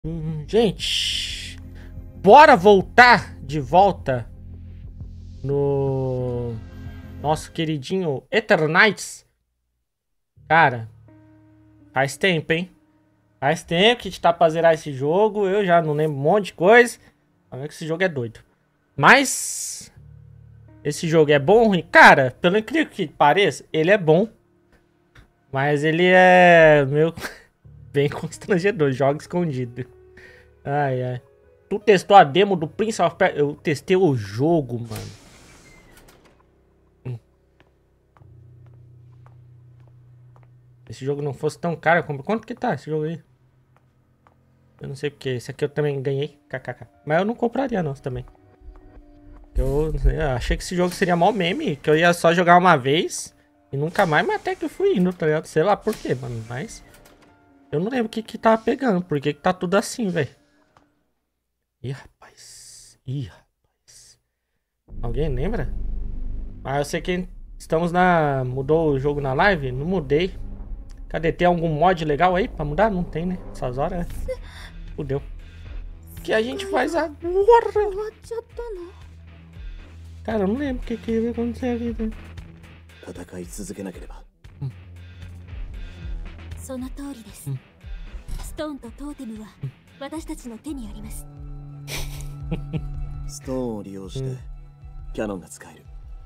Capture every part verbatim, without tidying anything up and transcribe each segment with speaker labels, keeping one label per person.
Speaker 1: Hum, gente, bora voltar de volta no nosso queridinho Eternights. Cara, faz tempo, hein? Faz tempo que a gente tá pra zerar esse jogo. Eu já não lembro um monte de coisa. Olha que esse jogo é doido. Mas esse jogo é bom ou ruim? Cara, pelo incrível que pareça, ele é bom. Mas ele é meio bem constrangedor. Joga escondido. Ai, ai. Tu testou a demo do Prince of Persia? Eu testei o jogo, mano. Hum. Se esse jogo não fosse tão caro, eu compro. Quanto que tá esse jogo aí? Eu não sei porque. Esse aqui eu também ganhei. Kkk. Mas eu não compraria, não, também. Eu, eu achei que esse jogo seria mó meme. Que eu ia só jogar uma vez e nunca mais. Mas até que eu fui indo, tá ligado? Sei lá por quê, mano. Mas eu não lembro o que que tava pegando. Por que que tá tudo assim, velho? Ih, rapaz. Ih, rapaz. Alguém lembra? Ah, eu sei que estamos na... Mudou o jogo na live? Não mudei. Cadê? Tem algum mod legal aí pra mudar? Não tem, né? Essas horas, é. Fudeu. O que a gente faz agora? Cara, eu não lembro o que que ia acontecer aqui. Hum.
Speaker 2: その通りです。ストーンとトーテムは私たちの手にあります。
Speaker 3: ストーンを利用してキャノンが使える。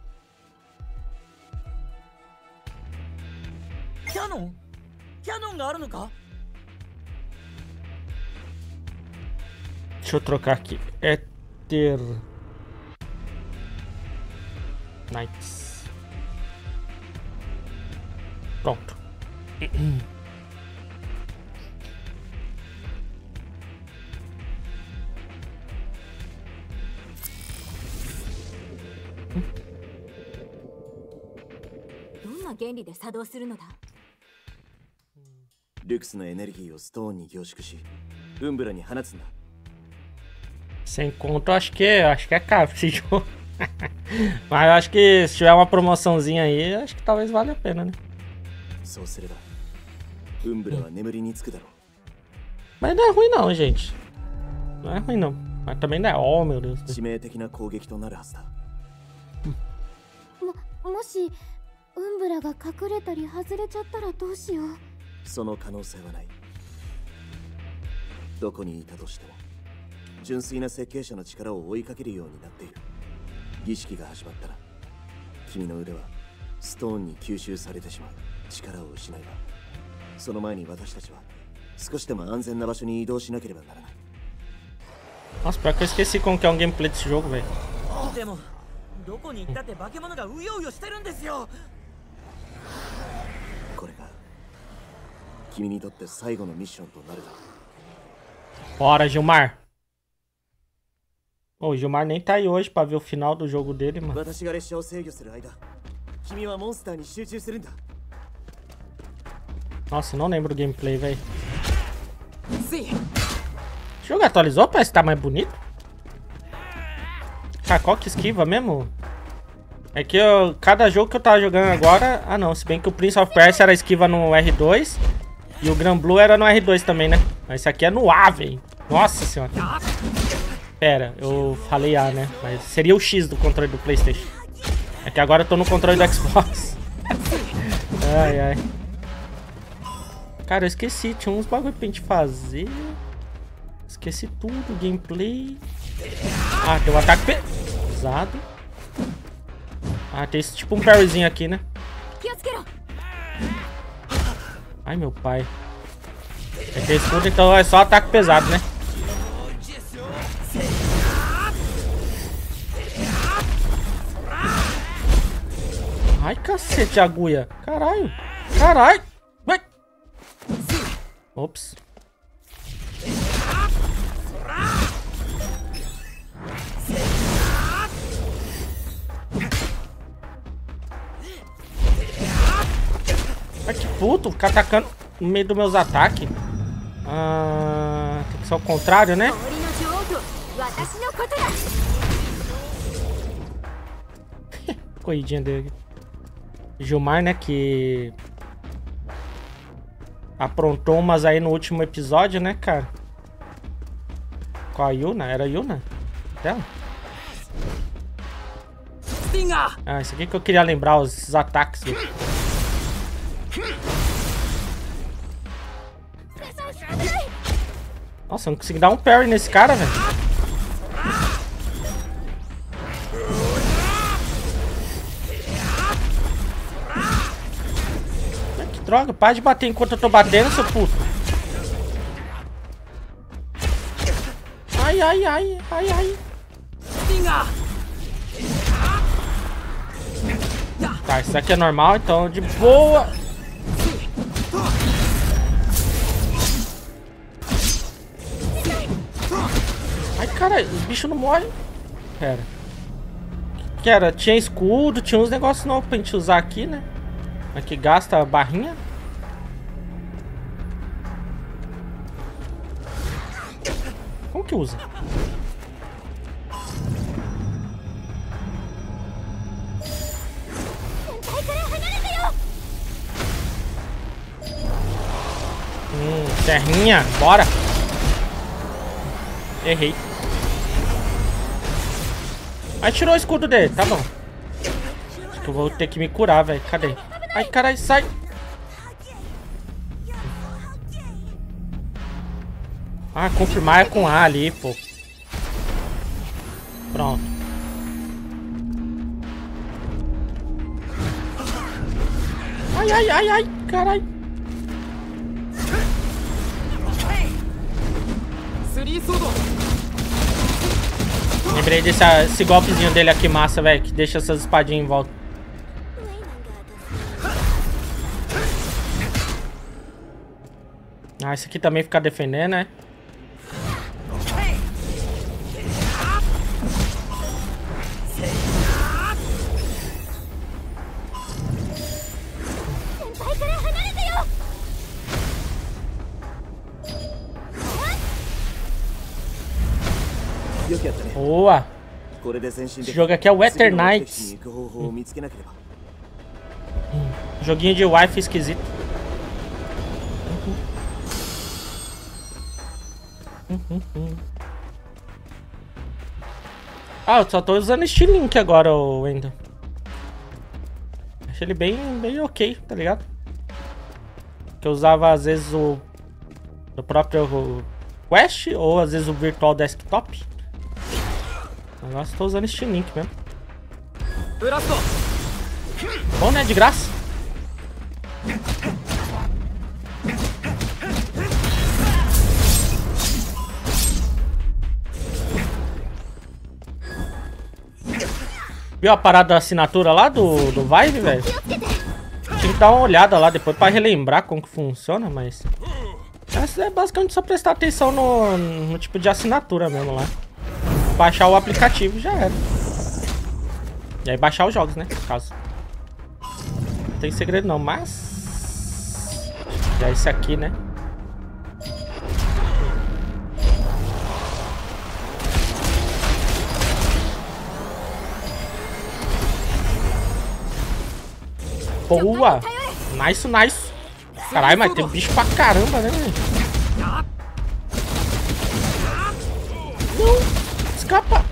Speaker 4: キャノン？キャノンがあるのか？
Speaker 1: Deixa eu trocar aqui. Ether Knights. Pronto.
Speaker 3: Lux のエネルギーをストーンに凝縮し、ウンブラに放つんだ。
Speaker 1: Sem conto, acho que é, acho que é caro esse jogo. Mas eu acho que se tiver uma promoçãozinha aí, acho que talvez valha a pena, né? Mas não é ruim não, gente. Não é ruim não. Mas também não é. Oh, meu Deus.
Speaker 2: も、もしウンブラが隠れたり外れちゃったらどうしよう。
Speaker 3: その可能性はない。どこにいたとしても純粋な設計者の力を追いかけるようになっている。儀式が始まったら君の腕はストーンに吸収されてしまう。力を失えばその前に私たちは少しでも安全な場所に移動しなければならない。
Speaker 1: Nossa, pior que eu esqueci como que é um gameplay desse jogo, velho.
Speaker 4: でもどこに行ったって化け物がうようよしてるんですよ。
Speaker 3: これが君にとって最後のミッションとなるだろう。
Speaker 1: Bora, Gilmar. Ô, o Gilmar nem tá aí hoje pra ver o final do jogo dele, mano. Nossa, não lembro do gameplay, velho. O jogo atualizou? Parece que tá mais bonito. Cara, qual que esquiva mesmo? É que eu, cada jogo que eu tava jogando agora... Ah, não. Se bem que o Prince of Persia era esquiva no R dois. E o Gran Blue era no R dois também, né? Mas esse aqui é no A, velho. Nossa senhora. Pera, eu falei A, né? Mas seria o X do controle do PlayStation. É que agora eu tô no controle do Xbox. Ai, ai. Cara, eu esqueci. Tinha uns bagulho pra gente fazer. Esqueci tudo. Gameplay. Ah, tem um ataque pesado. Ah, tem esse tipo um parryzinho aqui, né? Ai, meu pai. É que escudo, então é só ataque pesado, né? Ai, cacete, agulha. Caralho. Caralho. Vai. Ops. Ai, que puto. Ficar atacando no meio dos meus ataques. Ah, tem que ser o contrário, né? Corridinha dele. Gilmar, né, que aprontou umas aí no último episódio, né, cara? com a Yuna. Era a Yuna? Dela? Ah, isso aqui que eu queria lembrar, os ataques. Viu? Nossa, eu não consegui dar um parry nesse cara, velho. Que droga, para de bater enquanto eu tô batendo, seu puto. Ai, ai, ai, ai, ai. Tá, isso aqui é normal, então de boa. Ai, cara, os bichos não morrem. Pera. O que era? Tinha escudo, tinha uns negócios novos pra gente usar aqui, né? Aqui gasta a barrinha. Como que usa? Hum, serrinha, bora. Errei. Aí tirou o escudo dele, tá bom. Acho que eu vou ter que me curar, velho. Cadê? Ai, caralho, sai. Ah, confirmar é com A ali, pô. Pronto. Ai, ai, ai, ai, caralho. Lembrei desse esse golpezinho dele aqui, massa, velho. Que deixa essas espadinhas em volta. Ah, esse aqui também fica defendendo, né? Boa! Esse jogo aqui é o Eternights. Hum. Joguinho de Wi-Fi esquisito. Hum, hum, hum. Ah, eu só tô usando este Link agora, o Wendel. Achei ele bem, bem ok, tá ligado? Que eu usava às vezes o do próprio Quest ou às vezes o Virtual Desktop. Agora estou usando este Link mesmo. Bom, né? De graça. Viu a parada da assinatura lá do, do Vive, velho? Tinha que dar uma olhada lá depois pra relembrar como que funciona, mas... Essa é basicamente só prestar atenção no, no tipo de assinatura mesmo lá. Baixar o aplicativo já era. E aí baixar os jogos, né? No caso. Não tem segredo não, mas... Já esse aqui, né? Boa! Nice, nice! Caralho, mas tem bicho pra caramba, né? Não! Escapa!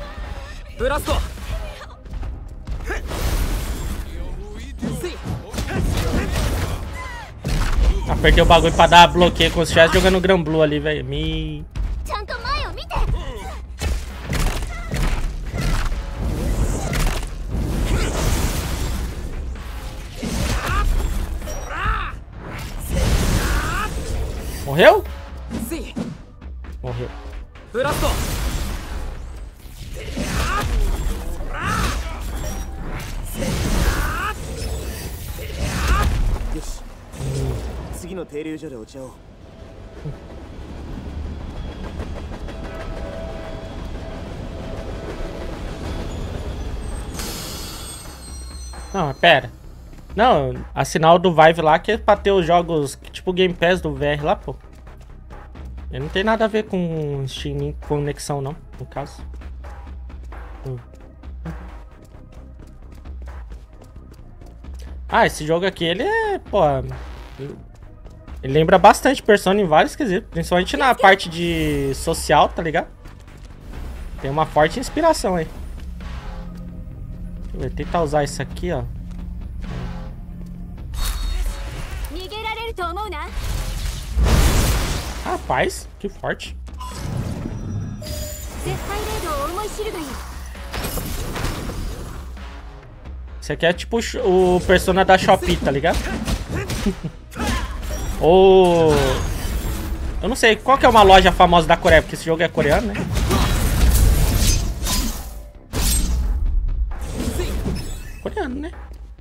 Speaker 1: Apertei o bagulho pra dar bloqueio como se estivesse jogando Gran Blue ali, velho. Me... Morreu? Morreu. Não, pera. Não, a sinal do Vive lá que é pra ter os jogos tipo Game Pass do V R lá, pô. Ele não tem nada a ver com Steam conexão não, no caso. Hum. Ah, esse jogo aqui, ele é, pô... Ele lembra bastante Persona em vários quesitos, principalmente na parte de social, tá ligado? Tem uma forte inspiração aí. Deixa eu ver, tentar usar isso aqui, ó. Rapaz, que forte. Isso aqui é tipo o Persona da Shopee, tá ligado? Ou... eu não sei, qual que é uma loja famosa da Coreia? Porque esse jogo é coreano, né? Coreano, né?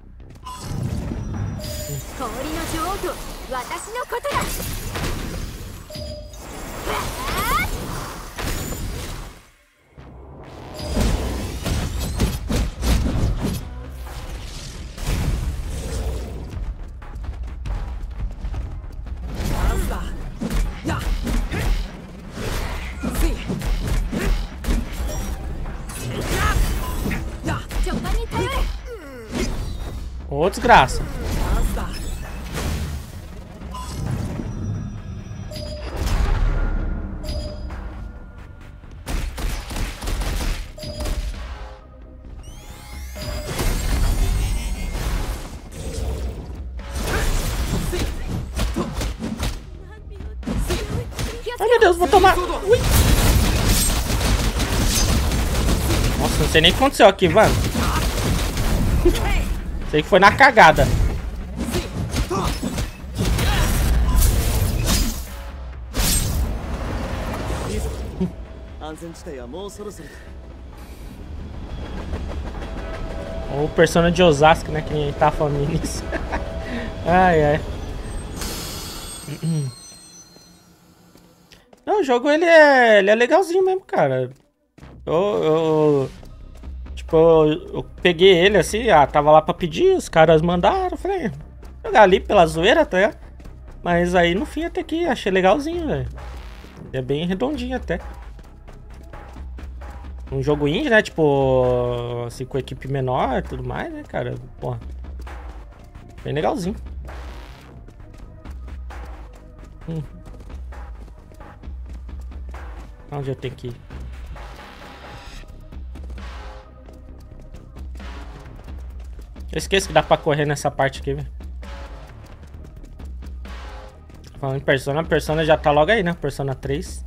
Speaker 1: Ô, desgraça. Ai, meu Deus, vou tomar. Ui. Nossa, não sei nem o que aconteceu aqui, mano. Sei que foi na cagada. O Persona de Osasco, né? Que nem tá falando no início. Ai, ai. Não, o jogo ele é, ele é legalzinho mesmo, cara. Eu, eu tipo, eu, eu peguei ele assim, ah, tava lá pra pedir, os caras mandaram, falei, jogar ali pela zoeira até. Mas aí no fim até que achei legalzinho, velho. É bem redondinho até. Um jogo indie, né? Tipo, assim, com equipe menor e tudo mais, né, cara? Porra. Bem legalzinho. Hum. Onde eu tenho que ir? Eu esqueço que dá pra correr nessa parte aqui, velho. Falando em Persona, Persona já tá logo aí, né? Persona três.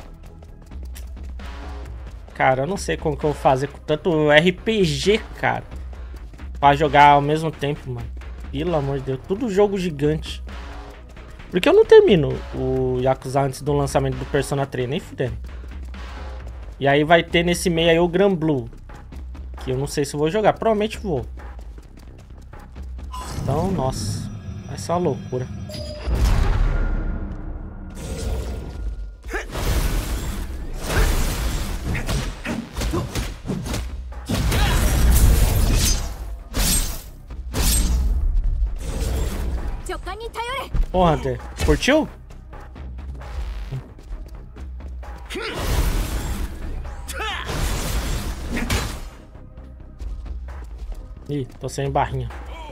Speaker 1: Cara, eu não sei como que eu vou fazer com tanto R P G, cara. Pra jogar ao mesmo tempo, mano. Pelo amor de Deus. Tudo jogo gigante. Porque eu não termino o Yakuza antes do lançamento do Persona três, nem fudendo. E aí vai ter nesse meio aí o Gran Blue. Que eu não sei se eu vou jogar. Provavelmente vou. Então, nossa. Vai ser uma loucura. Ô, Hunter, curtiu? Ih, tô sem barrinha.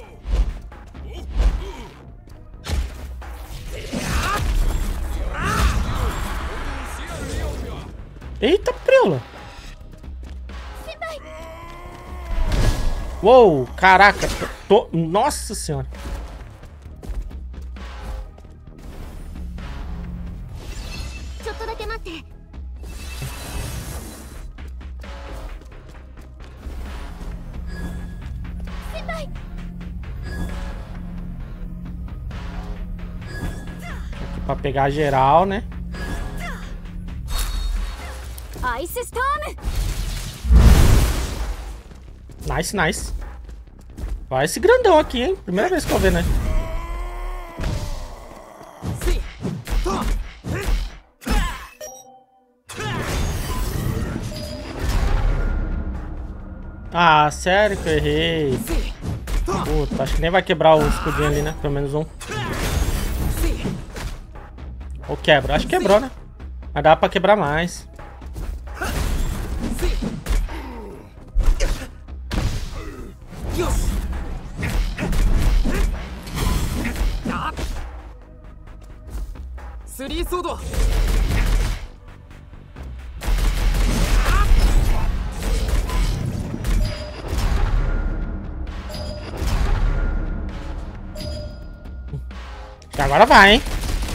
Speaker 1: Eita, preula! Uou, caraca! Tô... Nossa senhora! Aqui pra pegar geral, né?
Speaker 2: Ice Storm.
Speaker 1: Nice, nice. Vai esse grandão aqui, hein? Primeira vez que eu vejo, né? Ah, sério que eu errei. Puta, acho que nem vai quebrar o escudinho ali, né? Pelo menos um. Ou quebra? Acho que quebrou, né? Mas dá pra quebrar mais. Agora vai, hein?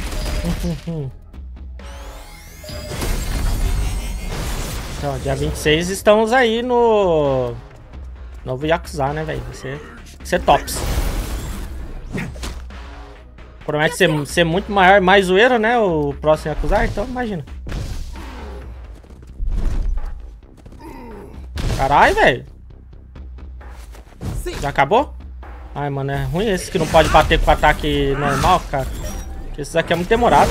Speaker 1: Então, dia vinte e seis estamos aí no novo Yakuza, né, velho? Vai ser, vai ser tops. Promete ser, ser muito maior, mais zoeiro, né? O próximo Yakuza, então imagina. Caralho, velho. Já acabou? Ai, mano, é ruim esse que não pode bater com ataque normal, cara. Porque esse aqui é muito demorado.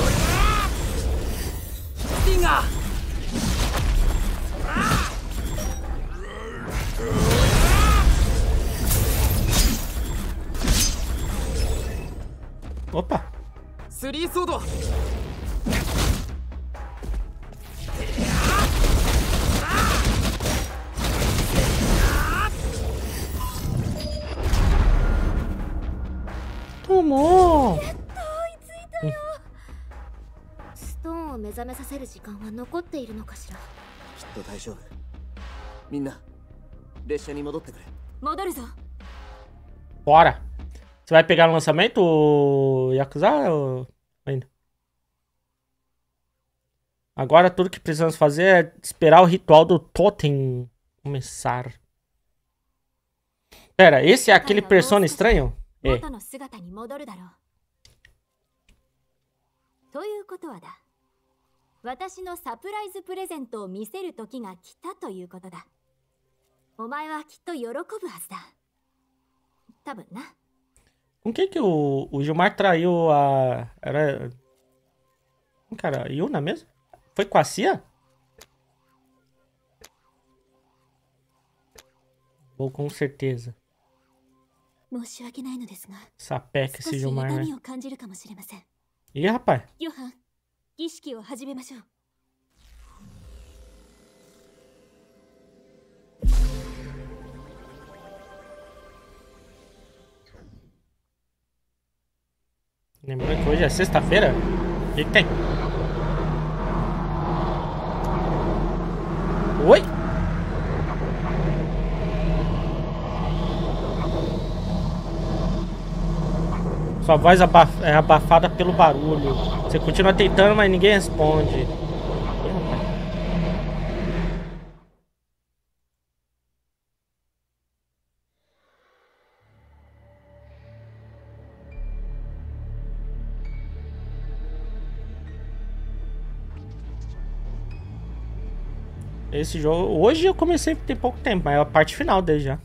Speaker 1: Opa. Tomou.
Speaker 2: ストーンを目覚めさせる時間は残っているのかしら。
Speaker 3: きっと大丈夫。みんな列車に戻ってくれ。
Speaker 2: 戻るぞ。
Speaker 1: Bora. Você vai pegar no lançamento, o Yakuza, ou ainda? Agora tudo que precisamos fazer é esperar o ritual do Totem começar. Pera, esse é aquele Persona estranho? É.
Speaker 2: 元の姿に戻るだろう。ということはだ。私のサプライズプレゼントを見せる時が来たということだ。お前はきっと喜ぶはずだ。多分な。
Speaker 1: Com quem que o, o Gilmar traiu a... Era... Cara, a Yuna mesmo? Foi com a Cia? Ou com certeza.
Speaker 2: 申し訳ないのですが、
Speaker 1: Sapeca
Speaker 2: 少
Speaker 1: esse
Speaker 2: し
Speaker 1: Gilmar,
Speaker 2: 痛
Speaker 1: né?
Speaker 2: みを感じるかもしれません。
Speaker 1: Ih, rapaz.
Speaker 2: ヨハン、儀式を始めましょう。
Speaker 1: Lembrando que hoje é sexta-feira? O que, que tem? Oi? Sua voz abaf é abafada pelo barulho. Você continua tentando, mas ninguém responde. Ih, rapaz. Esse jogo... Hoje eu comecei tem pouco tempo, mas é a parte final dele já.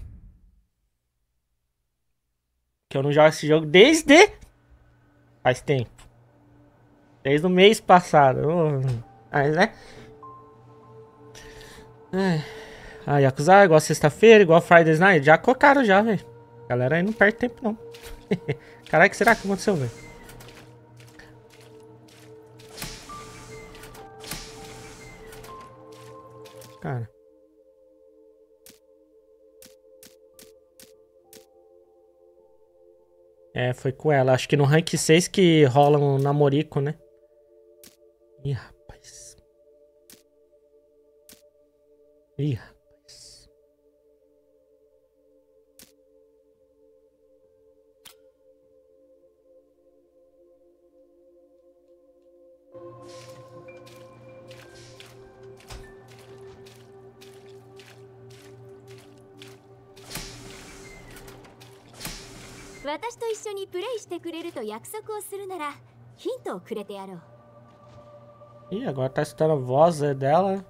Speaker 1: Que eu não jogo esse jogo desde... Faz tempo. Desde o mês passado. Mas, né? Ah, Yakuza, igual sexta-feira, igual Friday Night. Já cocaram já, velho. Galera aí não perde tempo, não. Caralho, o que será que aconteceu, velho? Cara. É, foi com ela. Acho que no rank seis que rola um namorico, né? Ih, rapaz. Ih, rapaz.
Speaker 2: Eu 私と一緒にプレイしてくれると約束をするならヒントをくれてやろう。
Speaker 1: Ih, agora tá escutando a voz dela.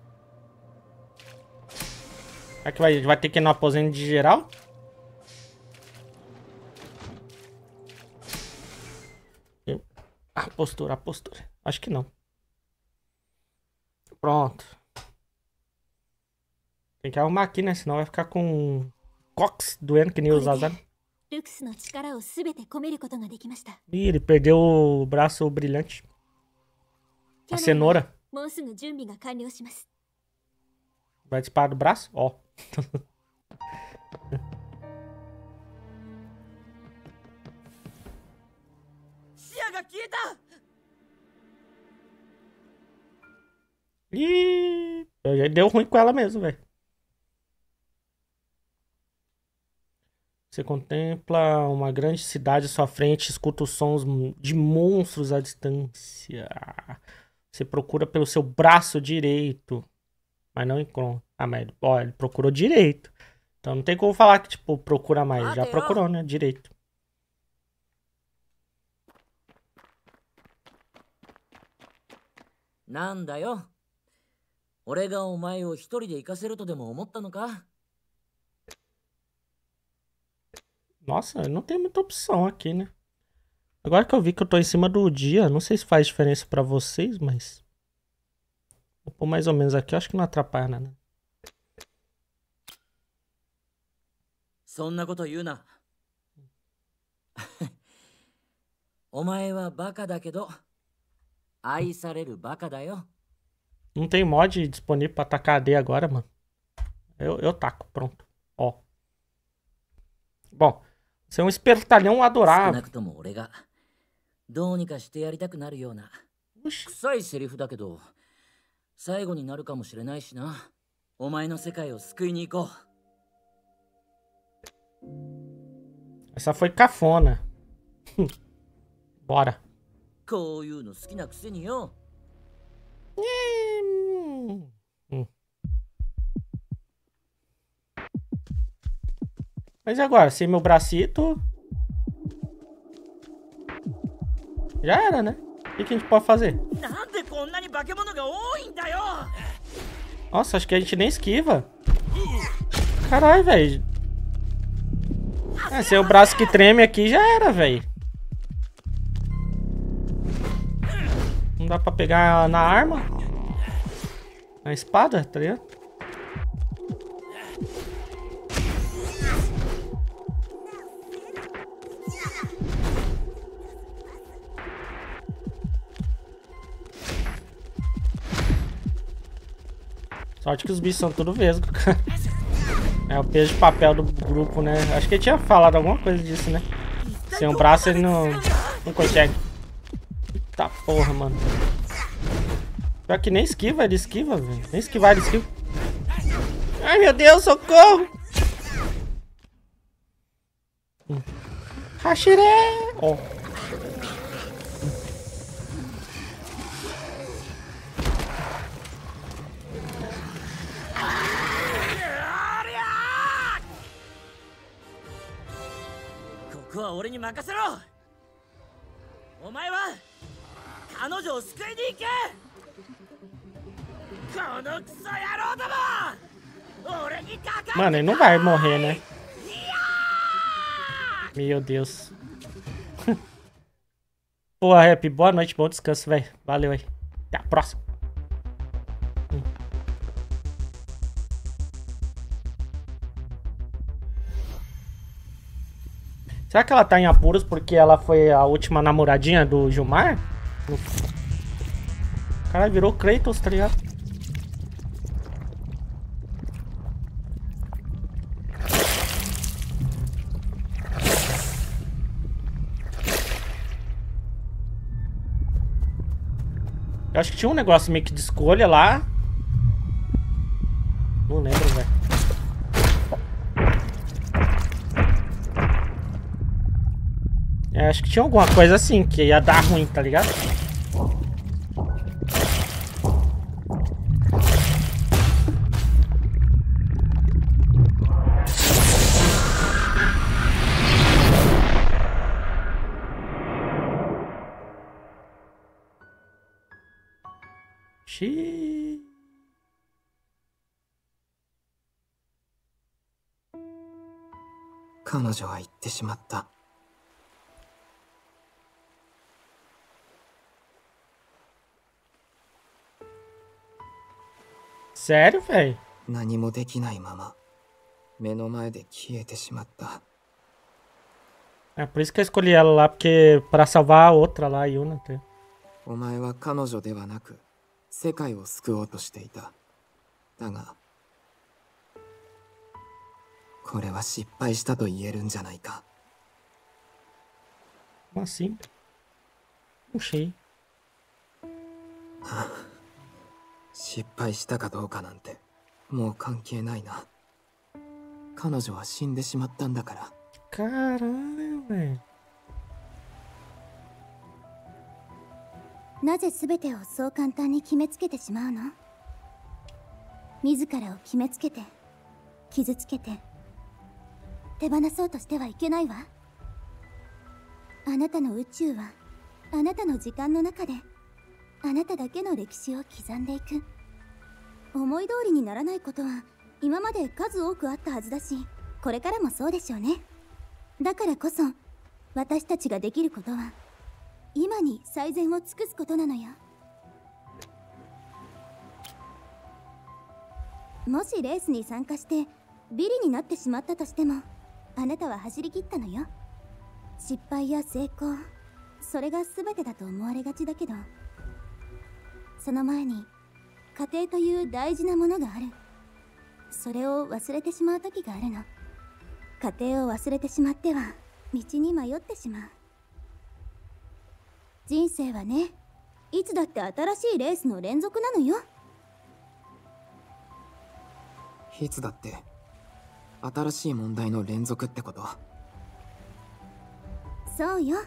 Speaker 1: Será que vai, vai ter que ir no aposento de geral? A postura, a postura. Acho que não. Pronto. Tem que arrumar aqui, né? Senão vai ficar com cox doendo que nem os azar.
Speaker 2: ルクスの力をすべて込めることができました。
Speaker 1: Ih, ele perdeu o braço brilhante. A cenoura.
Speaker 2: もうすぐ準備が完了します。
Speaker 1: Vai disparar do braço? Ó. Ih, deu ruim com ela mesmo, velho. Você contempla uma grande cidade à sua frente, escuta os sons de monstros à distância. Você procura pelo seu braço direito, mas não encontra. Ah, mas ó, ele procurou direito. Então não tem como falar que, tipo, procura mais. Já procurou, né? Direito.
Speaker 4: Nanda yo. 俺がお前を一人で行かせるとでも思ったのか?
Speaker 1: Nossa, não tem muita opção aqui, né? Agora que eu vi que eu tô em cima do dia, não sei se faz diferença pra vocês, mas... Vou pôr mais ou menos aqui, eu acho que não atrapalha nada.
Speaker 4: そんなこと言うな。お前はバカだけど、愛されるバカだよ。
Speaker 1: Não tem mod disponível pra tacar A D agora, mano. Eu, eu taco, pronto. Ó. Bom, você é um espertalhão adorável.
Speaker 4: どうにかしてやりたくなるような臭いセリフだけど最後になるかもしれないしな。お前の世界を救いに行こう。
Speaker 1: Essa foi cafona. Bora.
Speaker 4: こういうの好きなくせによ。
Speaker 1: Hum. Mas e agora? Sem meu bracito... Já era, né? O que, que a gente pode fazer? Nossa, acho que a gente nem esquiva. Caralho, velho. É, sem o braço que treme aqui já era, velho. Não dá pra pegar na arma. Na espada, tá ligado? Sorte que os bichos são tudo vesgo, cara. É o peso de papel do grupo, né? Acho que ele tinha falado alguma coisa disso, né? Sem um braço ele não, não consegue. Eita porra, mano. Pior que nem esquiva, ele esquiva, velho. Nem esquivar, ele esquiva. Ai, meu Deus, socorro! Hum. Hashire! Ó. Oh. Mano, ele não vai morrer, né? Meu Deus. Pô, Rap, boa noite, bom descanso, velho. Valeu aí. Até a próxima. Hum. Será que ela tá em apuros porque ela foi a última namoradinha do Gilmar? O cara virou Kratos, tá ligado? Eu acho que tinha um negócio meio que de escolha lá. Não lembro, velho. É, acho que tinha alguma coisa assim, que ia dar ruim, tá ligado? Xiii. Sério, velho? É por isso que eu escolhi ela lá, porque pra salvar a outra lá, a Yuna. Até.
Speaker 3: お前は彼女ではなく世界を救おうとしていた。だがこれは失敗したと言えるんじゃないか。
Speaker 1: Como assim? Puxei.
Speaker 3: 失敗したかどうかなんてもう関係ないな。彼女は死んでしまったんだから。
Speaker 1: Caralho, velho.
Speaker 2: なぜ全てをそう簡単に決めつけてしまうの？自らを決めつけて傷つけて手放そうとしてはいけないわ。あなたの宇宙はあなたの時間の中であなただけの歴史を刻んでいく。思い通りにならないことは今まで数多くあったはずだし、これからもそうでしょうね。だからこそ私たちができることは今に最善を尽くすことなのよ。もしレースに参加してビリになってしまったとしても、あなたは走り切ったのよ。失敗や成功、それが全てだと思われがちだけど、その前に家庭という大事なものがある。それを忘れてしまう時があるの。家庭を忘れてしまっては道に迷ってしまう。人生はね、いつだって新しいレースの連続なのよ。
Speaker 5: いつだって新しい問題の連続ってこと？
Speaker 2: そうよ。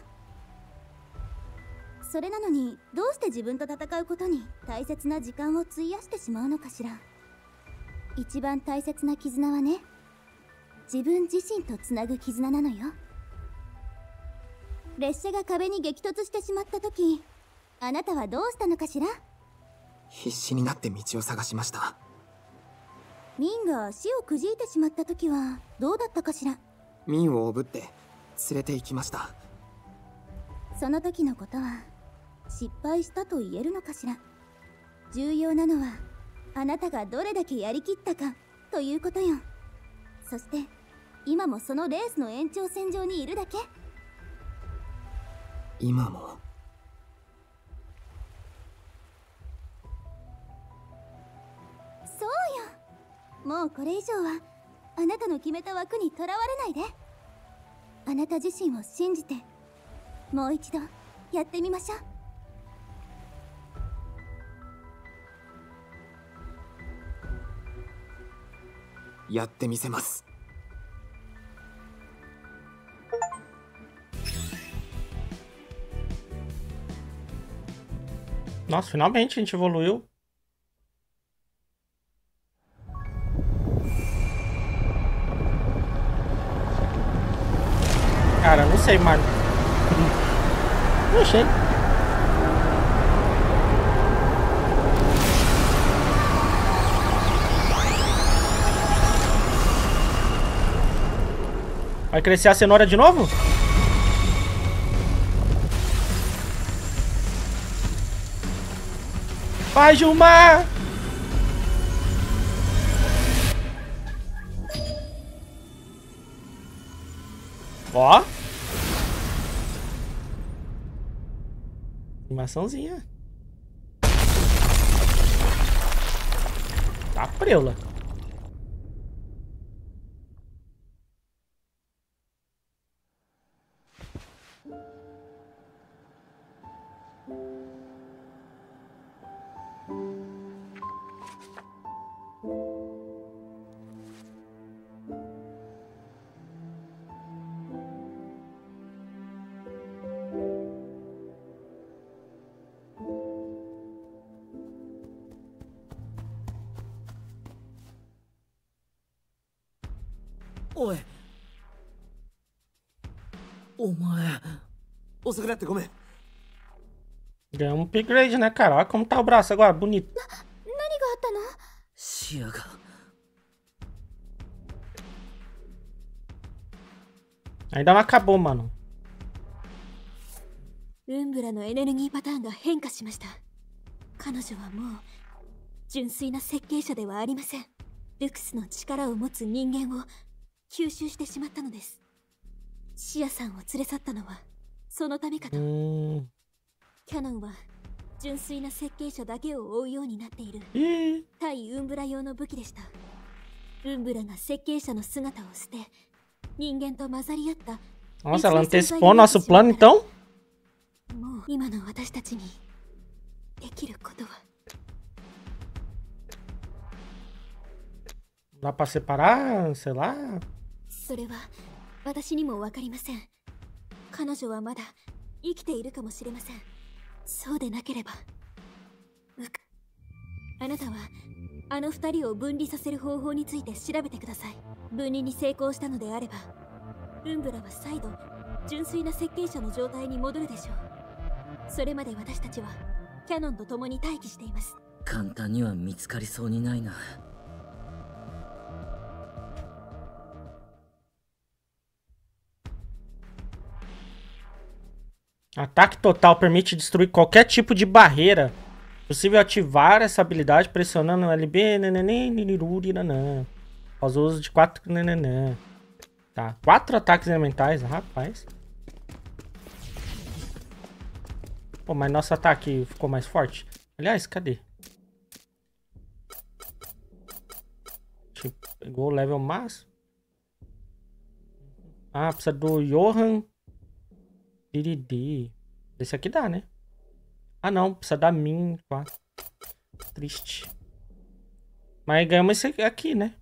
Speaker 2: それなのにどうして自分と戦うことに大切な時間を費やしてしまうのかしら。一番大切な絆はね、自分自身とつなぐ絆なのよ。列車が壁に激突してしまった時、あなたはどうしたのかしら。
Speaker 5: 必死になって道を探しました。
Speaker 2: ミンが足をくじいてしまった時はどうだったかしら。
Speaker 5: ミンをおぶって連れて行きました。
Speaker 2: その時のことは失敗したと言えるのかしら。重要なのはあなたがどれだけやりきったかということよ。そして今もそのレースの延長線上にいるだけ。
Speaker 5: 今も。
Speaker 2: そうよ。もうこれ以上はあなたの決めた枠にとらわれないで。あなた自身を信じてもう一度やってみましょう。
Speaker 5: やってみせます。
Speaker 1: Nossa, finalmente a gente evoluiu. Cara, não sei, mano. Não achei. Vai crescer a cenoura de novo? Vai, Gilmar! Ó. Animaçãozinha. Tá preula.
Speaker 4: おい、お前。
Speaker 3: 遅くなってごめん。
Speaker 1: Ganhamos um upgrade, né, cara? Olha como tá o braço agora, bonito.
Speaker 2: 何があったの？
Speaker 4: 視野が。
Speaker 1: Ainda não acabou, mano.
Speaker 2: ウンブラのエネルギーパターンが変化しました。彼女はもう純粋な設計者ではありません。ルクスの力を持つ人間を吸収してしまったのです。シアさんを連れ去ったのはそのためかと。
Speaker 1: Hum.
Speaker 2: キャノンは純粋な設計者だけを追うようになっている
Speaker 1: Ih.
Speaker 2: 対ウンブラ用の武器でした。ウンブラが設計者の姿を捨て人間と混ざり合った。
Speaker 1: Nossa, ela antecipou nosso plano, então?
Speaker 2: もう今の私たちにできることは。
Speaker 1: Dá pra separar, sei lá.
Speaker 2: それは私にもわかりません。彼女はまだ生きているかもしれません。そうでなければ。あなたはあの二人を分離させる方法について調べてください。分離に成功したのであれば、ウンブラは再度純粋な設計者の状態に戻るでしょう。それまで私たちはキャノンと共に待機しています。
Speaker 4: 簡単には見つかりそうにないな。
Speaker 1: Ataque total permite destruir qualquer tipo de barreira. Possível ativar essa habilidade pressionando o L B. Após o uso de quatro. Tá, quatro ataques elementais, rapaz. Pô, mas nosso ataque ficou mais forte. Aliás, cadê? Pegou o level máximo. Ah, precisa do Johan. Diridi. Esse aqui dá, né? Ah, não. Precisa da Min. Triste. Mas ganhamos esse aqui, né?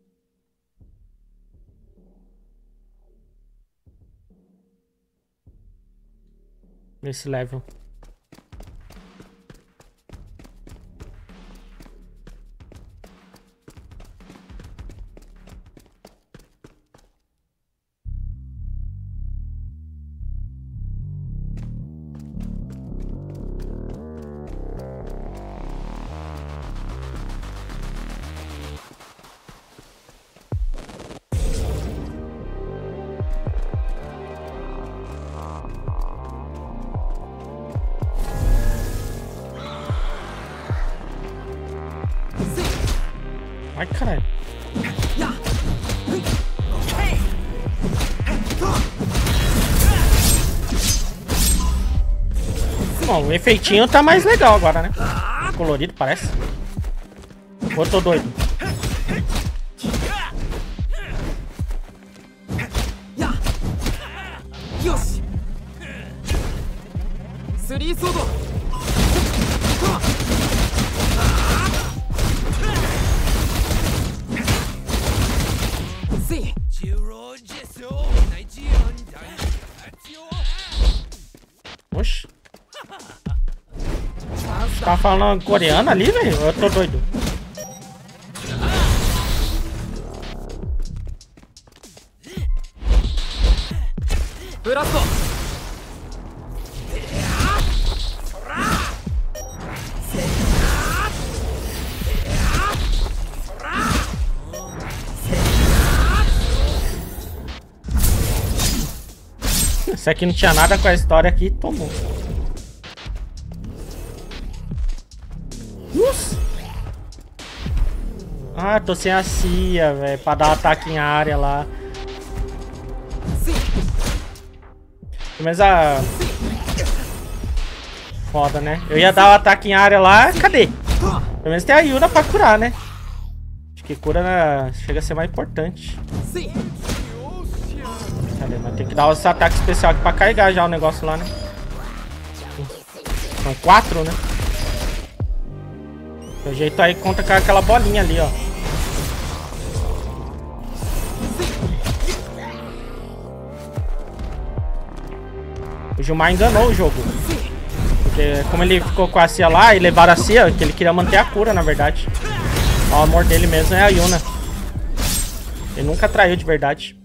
Speaker 1: Nesse level. Ai, caralho. Bom, o efeitinho tá mais legal agora, né? Colorido, parece. Ou eu tô doido? Oxi. Tá falando coreano ali, velho? Eu tô doido. Esse aqui não tinha nada com a história aqui, tomou. Nossa. Ah, tô sem a Cia, velho, pra dar um ataque em área lá. Mas a... Foda, né? Eu ia dar o um ataque em área lá, cadê? Pelo menos tem a Yuna pra curar, né? Acho que cura na... chega a ser mais importante. Cadê? Mas tem que dar esse ataque especial aqui pra carregar já o negócio lá, né? São quatro, né? Do jeito aí conta com aquela bolinha ali, ó. O Gilmar enganou o jogo. Porque como ele ficou com a Cia lá e levaram a Cia, que ele queria manter a cura, na verdade. O amor dele mesmo é a Yuna. Ele nunca traiu de verdade.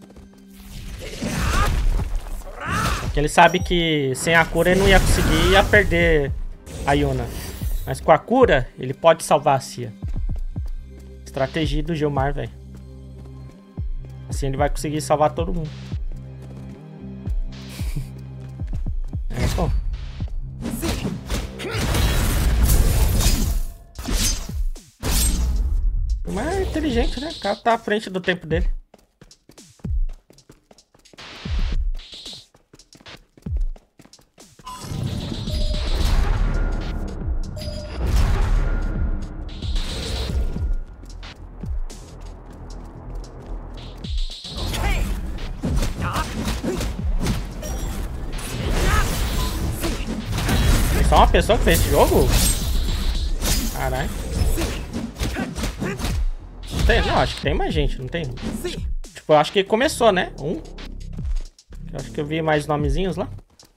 Speaker 1: Porque ele sabe que sem a cura ele não ia conseguir, ia perder a Yuna. Mas com a cura, ele pode salvar a Cia. Estratégia do Gilmar, velho. Assim ele vai conseguir salvar todo mundo. É, pô. Mas é inteligente, né? O cara tá à frente do tempo dele. Só uma pessoa que fez esse jogo? Caralho. Tem, não, acho que tem mais gente, não tem? Tipo, eu acho que começou, né? Um. Eu acho que eu vi mais nomezinhos lá.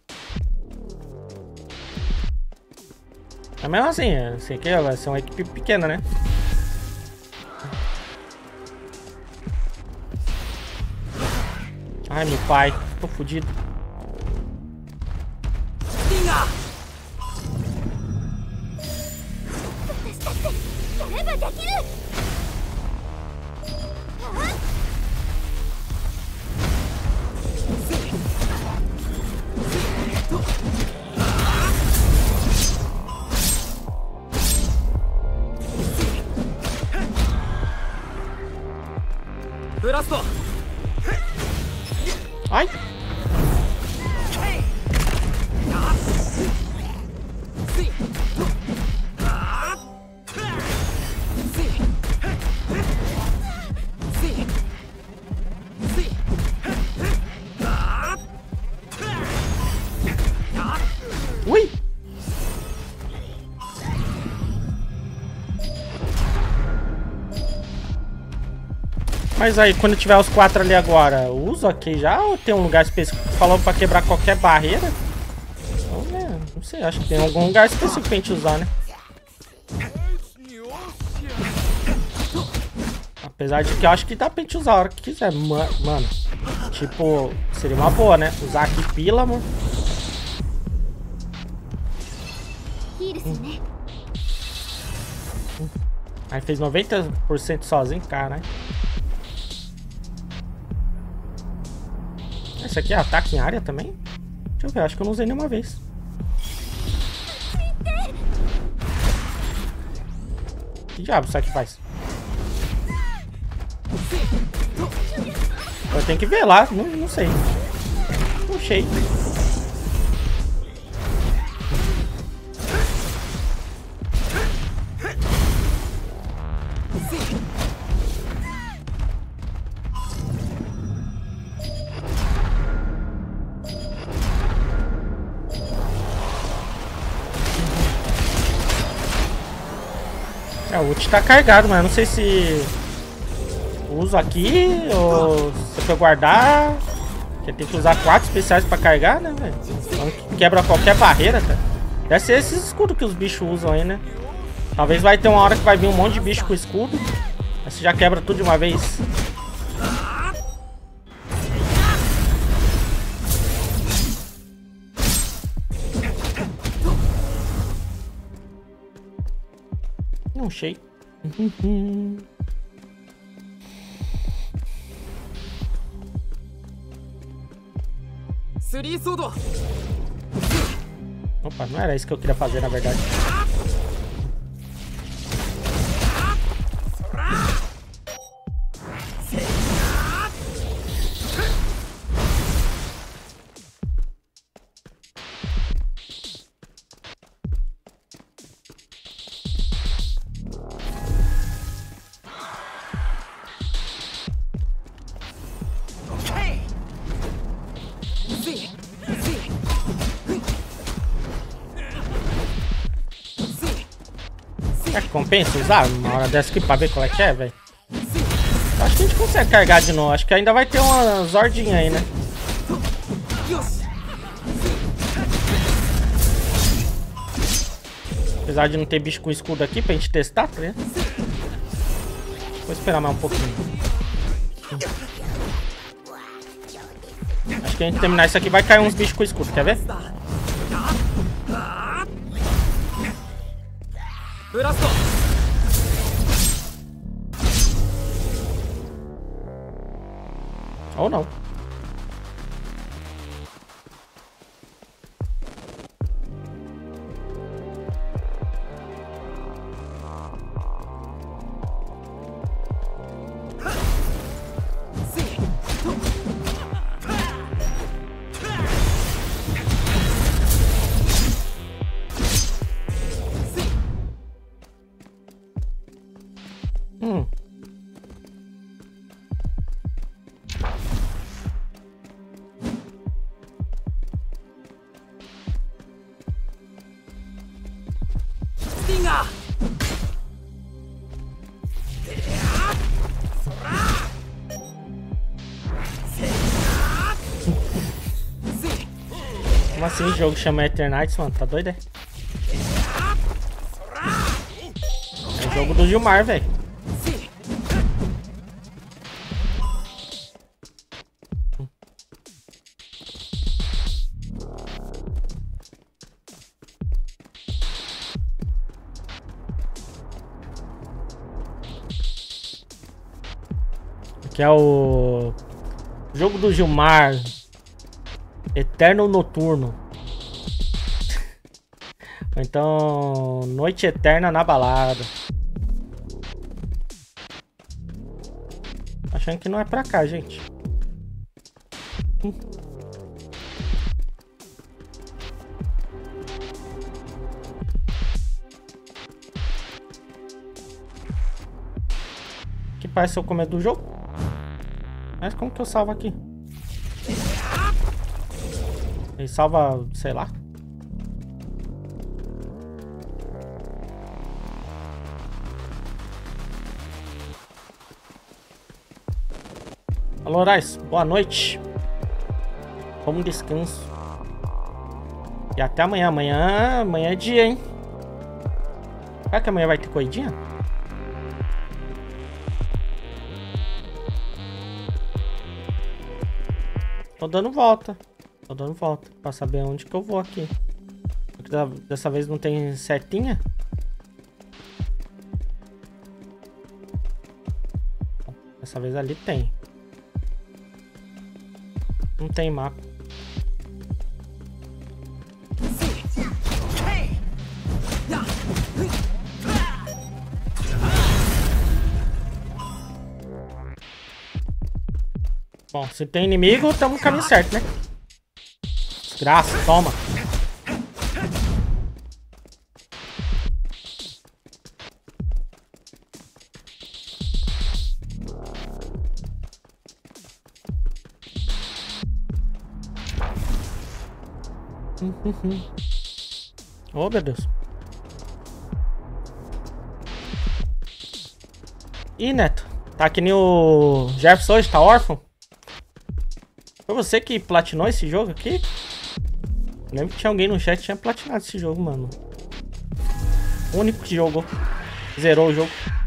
Speaker 1: Mas mesmo assim, assim aqui vai ser uma equipe pequena, né? Ai, meu pai. Tô fudido. Ai! Ui! Mas aí, quando tiver os quatro ali agora, uso aqui já ou tem um lugar específico que falou pra quebrar qualquer barreira? Vamos ver, não sei, acho que tem algum lugar específico pra gente usar, né? Apesar de que eu acho que dá pra gente usar a hora que quiser, mano. Tipo, seria uma boa, né? Usar aqui pila, mano. Hum. Hum. Aí fez noventa por cento sozinho, caralho. Esse aqui é ataque em área também? Deixa eu ver, acho que eu não usei nenhuma vez. Que diabo isso aqui faz? Eu tenho que ver lá, não, não sei. Puxei. É, o ult tá carregado, mas eu não sei se uso aqui ou se eu guardar. Porque tem que usar quatro especiais pra carregar, né, velho? Então quebra qualquer barreira, cara. Deve ser esses escudos que os bichos usam aí, né? Talvez vai ter uma hora que vai vir um monte de bicho com escudo. Aí você já quebra tudo de uma vez. Não achei. Opa, não era isso que eu queria fazer, na verdade. É que compensa usar uma hora dessa aqui pra ver qual é que é, velho? Acho que a gente consegue carregar de novo. Acho que ainda vai ter uma zordinha aí, né? Apesar de não ter bicho com escudo aqui pra gente testar, tá vendo? Vou esperar mais um pouquinho. Acho que a gente terminar isso aqui vai cair uns bichos com escudo, quer ver? Ou não. Hum. Como assim o jogo chama Eternites, mano? Tá doido, é? É o jogo do Gilmar, velho. Que é o jogo do Gilmar, Eterno Noturno. Ou então Noite Eterna na Balada. Achando que não é pra cá, gente. Hum. Que parece o começo do jogo. Mas como que eu salvo aqui? Ele salva, sei lá. Alô, Rais, boa noite. Bom descanso. E até amanhã. Amanhã, amanhã é dia, hein? Será que amanhã vai ter corridinha? Tô dando volta. Tô dando volta pra saber onde que eu vou aqui. Dessa vez não tem setinha. Dessa vez ali tem. Não tem mapa. Bom, se tem inimigo, estamos no caminho certo, né? Desgraça, toma. Oh, meu Deus. Ih, Neto. Tá que nem o Jefferson hoje, tá órfão? Foi você que platinou esse jogo aqui? Eu lembro que tinha alguém no chat que tinha platinado esse jogo, mano. O único que jogou. Zerou o jogo.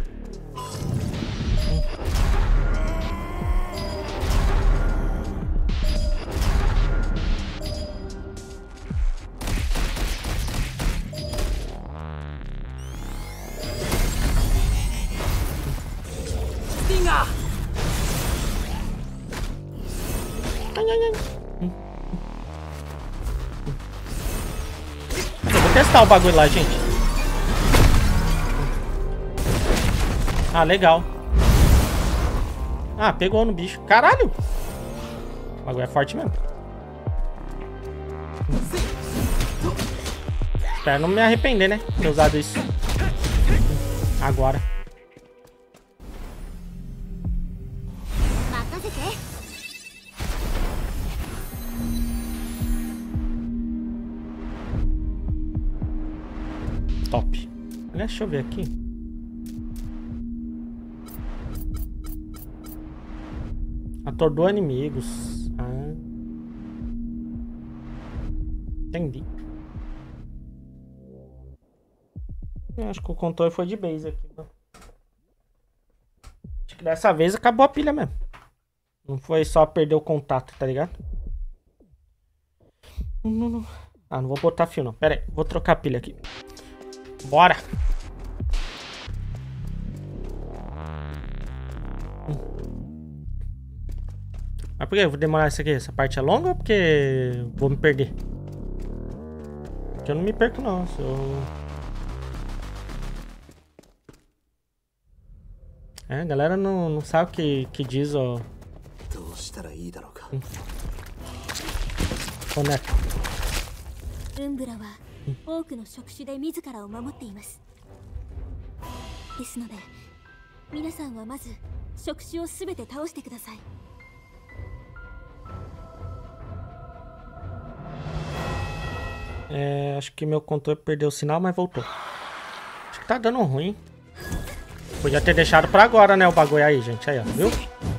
Speaker 1: Vou testar o bagulho lá, gente. Ah, legal. Ah, pegou no bicho. Caralho! O bagulho é forte mesmo. Espero não me arrepender, né? De ter usado isso. Agora. Top. Aliás, deixa eu ver aqui. Atordoa inimigos. Ah. Entendi. Eu acho que o controle foi de base aqui. Não? Acho que dessa vez acabou a pilha mesmo. Não foi só perder o contato, tá ligado? Ah, não vou botar fio não. Pera aí, vou trocar a pilha aqui. Bora! Mas por que eu vou demorar isso aqui? Essa parte é longa ou porque vou me perder? Porque eu não me perco não. Se eu... É, a galera não, não sabe o que, que diz, ó. Hum. Ô, Neto.
Speaker 2: ウンブラは多くの職種で自らを守っています。ですので皆さんはまず職種をすべて倒してください。
Speaker 1: É, acho que meu controle perdeu o sinal, mas voltou. Acho que tá dando ruim. Podia ter deixado pra agora, né, o bagulho aí, gente. Aí, ó, viu?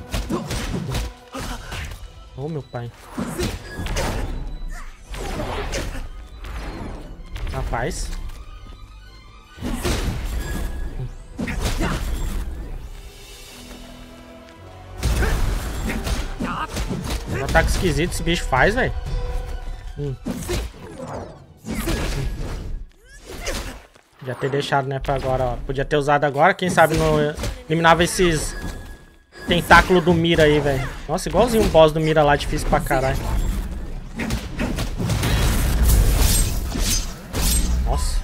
Speaker 1: Ô, meu pai. Rapaz. Um ataque esquisito esse bicho faz, velho. Hum. Podia ter deixado, né, pra agora, ó. Podia ter usado agora, quem sabe não eliminava esses tentáculos do Mira aí, velho. Nossa, igualzinho um boss do Mira lá, difícil pra caralho. Nossa.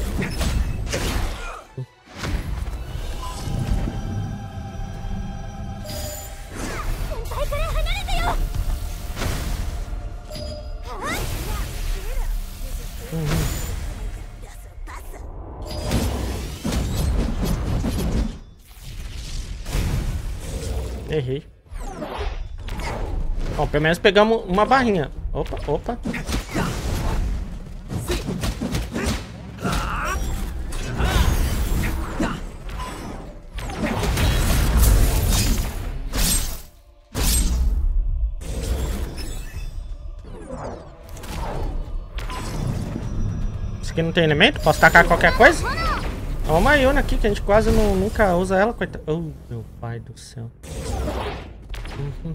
Speaker 1: Errei. Bom, pelo menos pegamos uma barrinha. Opa, opa. Isso aqui não tem elemento? Posso tacar qualquer coisa? Ó, uma Yuna aqui que a gente quase não, nunca usa ela, coitada. Oh, meu pai do céu. Uhum.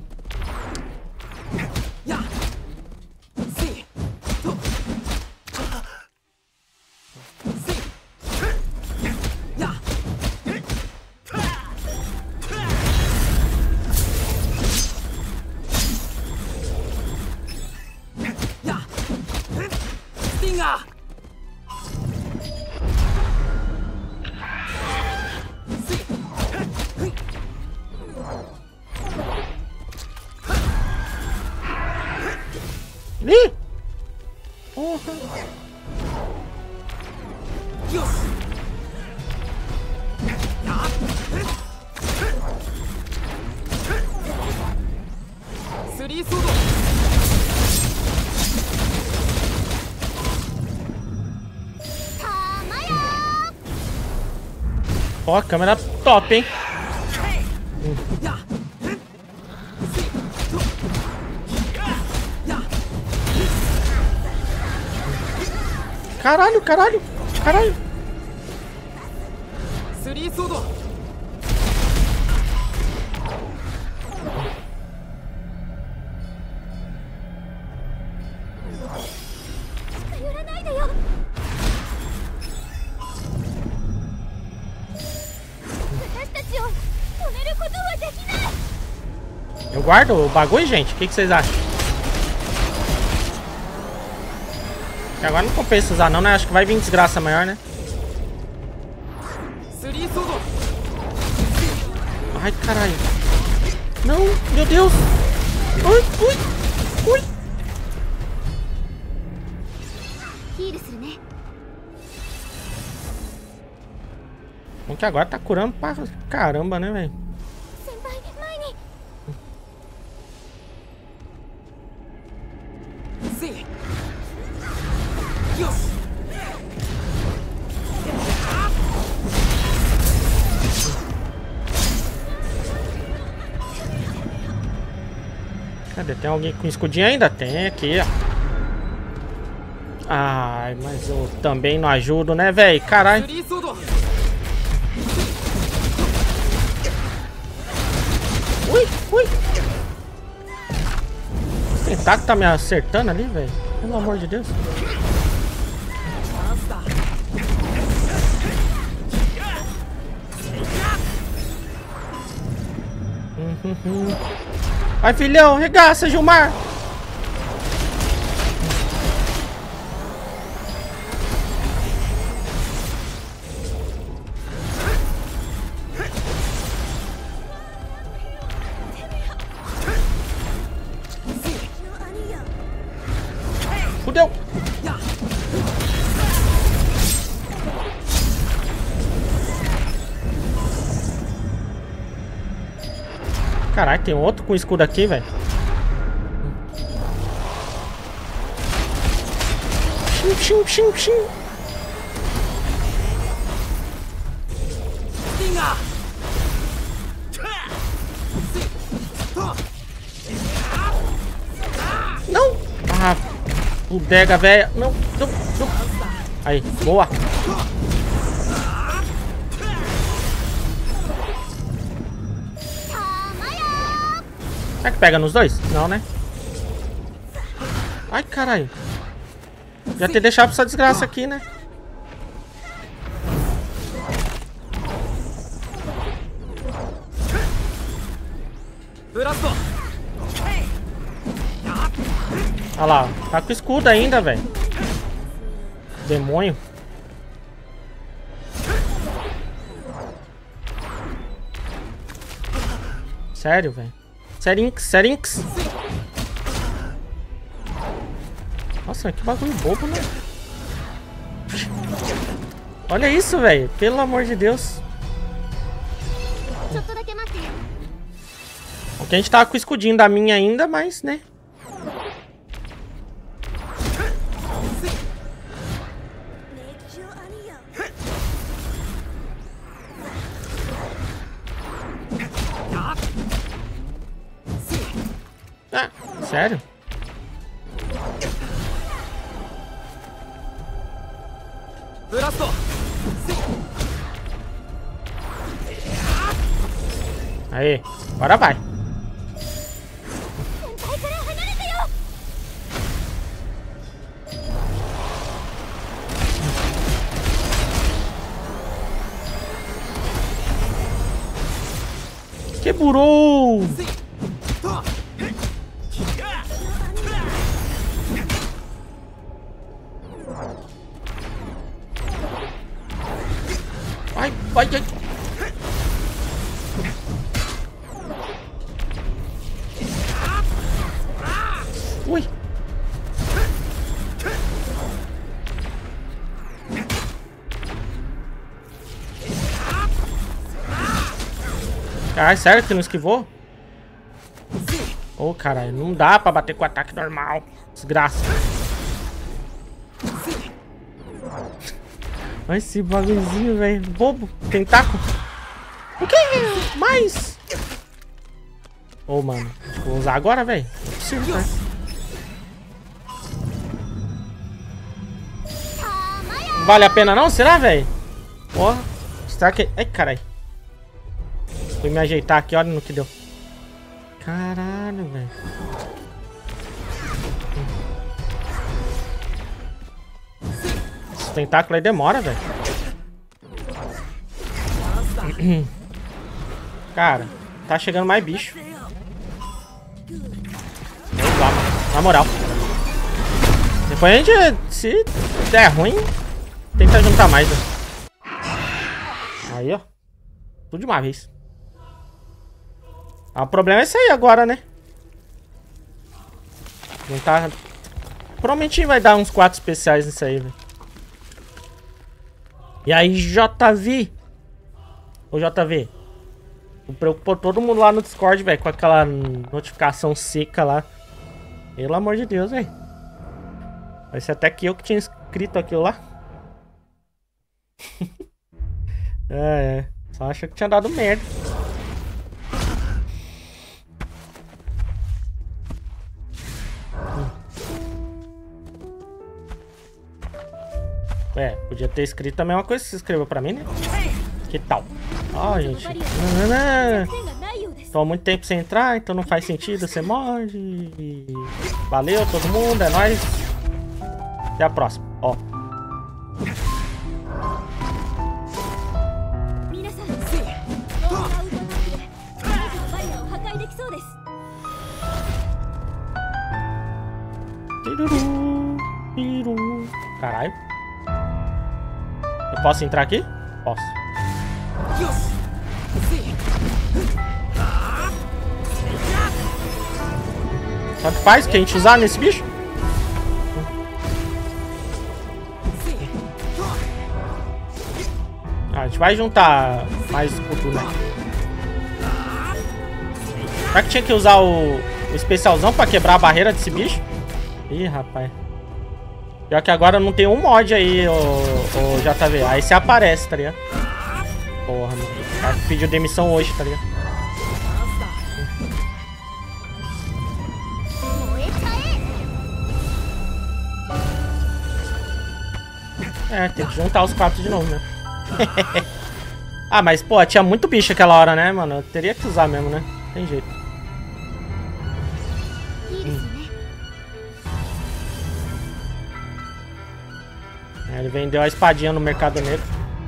Speaker 1: Ih! Porra! Ó, câmera top, hein? Hum. Caralho, caralho, caralho. Eu guardo o bagulho, gente? O que, que vocês acham? Que agora não compensa usar não, né? Acho que vai vir desgraça maior, né? Ai, caralho. Não, meu Deus. Ui, ui, ui. Bom que agora tá curando pra caramba, né, velho? Cadê? Tem alguém com escudinho ainda? Tem aqui, ó. Ai, mas eu também não ajudo, né, velho? Caralho. Ui, ui. O tentáculo tá me acertando ali, velho. Pelo amor de Deus. Uhum. Vai, filhão, regaça, Gilmar. Fudeu. Caralho, tem outro com escudo aqui, velho. Xim, xim, xim, xim. Não! Ah, bodega, velho. Não, não, não. Aí, boa. Será que pega nos dois? Não, né? Ai, caralho. Já ter deixado essa desgraça aqui, né? Olha lá, tá com escudo ainda, velho. Demônio. Sério, velho. Serinx, Serinx. Nossa, que bagulho bobo, né? Olha isso, velho. Pelo amor de Deus. Porque a gente tava com o escudinho da minha ainda, mas, né? Ah, sério? Aí, agora vai. Quebrou! Ai, ai, ai. Ui. Caralho, sério que não esquivou? Ô, oh, caralho, não dá pra bater com ataque normal. Desgraça. Olha esse bagulhozinho, velho. Bobo. Tentáculo. O que? Mais? Ô, oh, mano. Vou usar agora, velho. Não é possível, né? Vale a pena não? Será, velho? Porra. Será que... Ai, caralho. Fui me ajeitar aqui, olha no que deu. Caralho, velho. Esse tentáculo aí demora, velho. Cara, tá chegando mais bicho. Vamos lá, mano. Na moral. Depois a gente, se der ruim, tenta juntar mais, velho. Aí, ó. Tudo de uma vez. Ah, o problema é isso aí agora, né? Não tá... Provavelmente vai dar uns quatro especiais nisso aí, velho. E aí, J V? Ô, J V. Preocupou todo mundo lá no Discord, velho, com aquela notificação seca lá. Pelo amor de Deus, velho. Vai ser até que eu que tinha escrito aquilo lá. É, é. Só acha que tinha dado merda. É, podia ter escrito também uma coisa que você escreveu pra mim, né? Que tal? Ó, oh, gente. Tô há muito tempo sem entrar, então não faz sentido ser mod. Valeu todo mundo, é nóis. Até a próxima, ó. Caralho. Eu posso entrar aqui? Posso. Tanto faz que a gente usar nesse bicho? Ah, a gente vai juntar mais escudo, né? Será que tinha que usar o, o especialzão pra quebrar a barreira desse bicho? Ih, rapaz. Pior que agora não tem um mod aí, o, o J V. Aí você aparece, tá ligado? Porra, mano. O cara pediu demissão hoje, tá ligado? É, tem que juntar os quatro de novo, né? Ah, mas, pô, tinha muito bicho aquela hora, né, mano? Eu teria que usar mesmo, né? Tem jeito. Hum. É, ele vendeu a espadinha no mercado negro.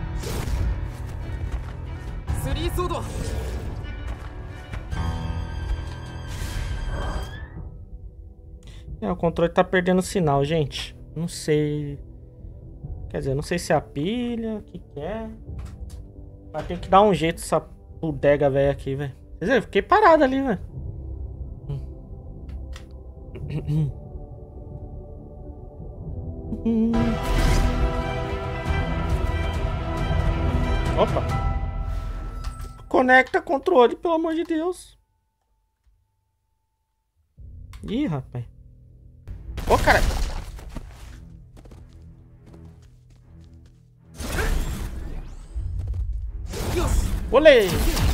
Speaker 1: É, o controle tá perdendo sinal, gente. Não sei. Quer dizer, não sei se é a pilha, o que que é. Mas tem que dar um jeito essa bodega velha aqui, velho. Quer dizer, eu fiquei parado ali, velho. Opa. Conecta controle, pelo amor de Deus. Ih, rapaz. Ô, cara. Olê.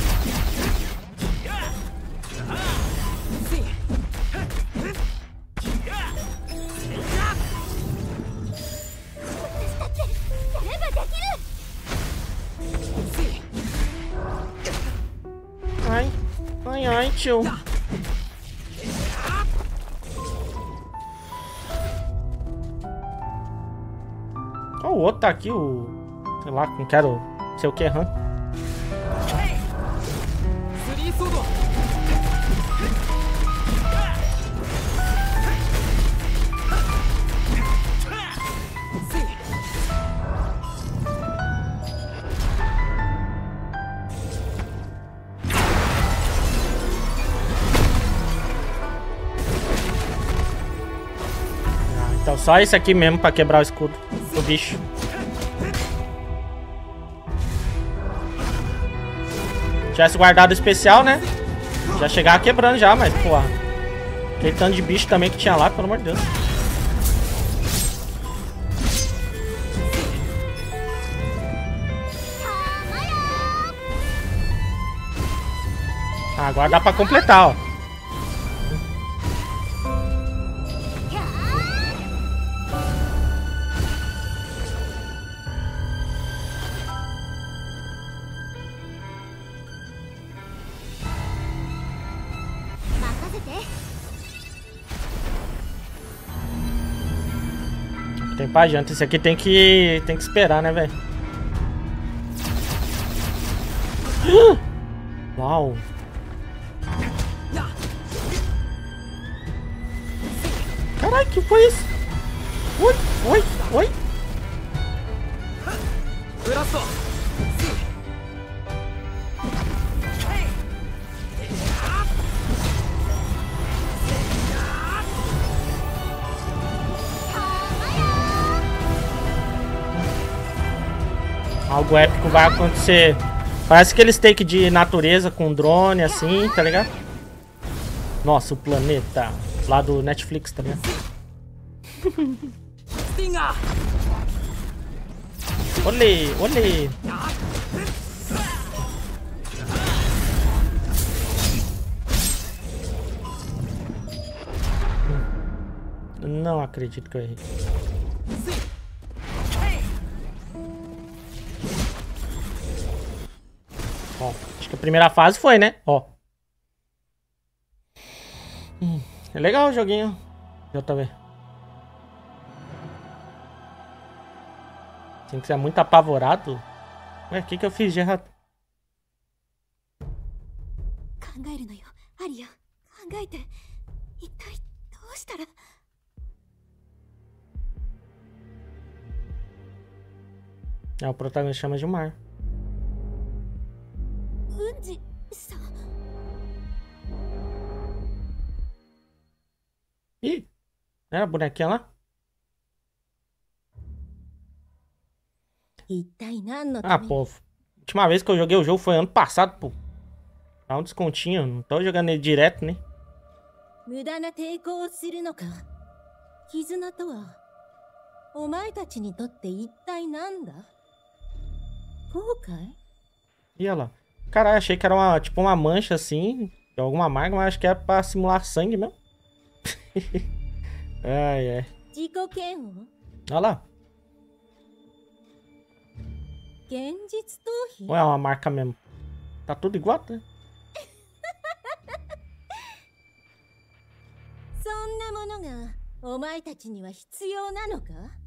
Speaker 1: Ai, ai, ai, tio. Ó, o outro tá aqui, o... Sei lá, não quero... Não sei o que, hã? Então só esse aqui mesmo pra quebrar o escudo do bicho. Se tivesse guardado o especial, né? Já chegava quebrando já, mas porra. Aquele tanto de bicho também que tinha lá, pelo amor de Deus. Ah, agora dá pra completar, ó. Tem pra janta. Esse aqui tem que tem que esperar, né, velho? Uau. Caralho, que foi isso? Oi, oi, oi. Algo épico vai acontecer. Parece aqueles take de natureza com drone assim, tá ligado? Nossa, o planeta. Lá do Netflix também. Olê, olê. Não acredito que eu errei. Ó, acho que a primeira fase foi, né? Ó. Hum, é legal o joguinho. J V. Tem que ser muito apavorado. Ué, o que que eu fiz de errado? É, o protagonista chama de Mar. Ih, era a bonequinha lá? Ah, pô. Última vez que eu joguei o jogo foi ano passado, pô. Dá um descontinho. Não tô jogando ele direto, né? E olha lá. Caralho, achei que era uma, tipo uma mancha assim. De alguma marca, mas acho que é pra simular sangue mesmo. Ai, ai. Olha lá. Ou é uma marca mesmo? Tá tudo igual, né?
Speaker 2: そんなものがお前たちには必要なのか？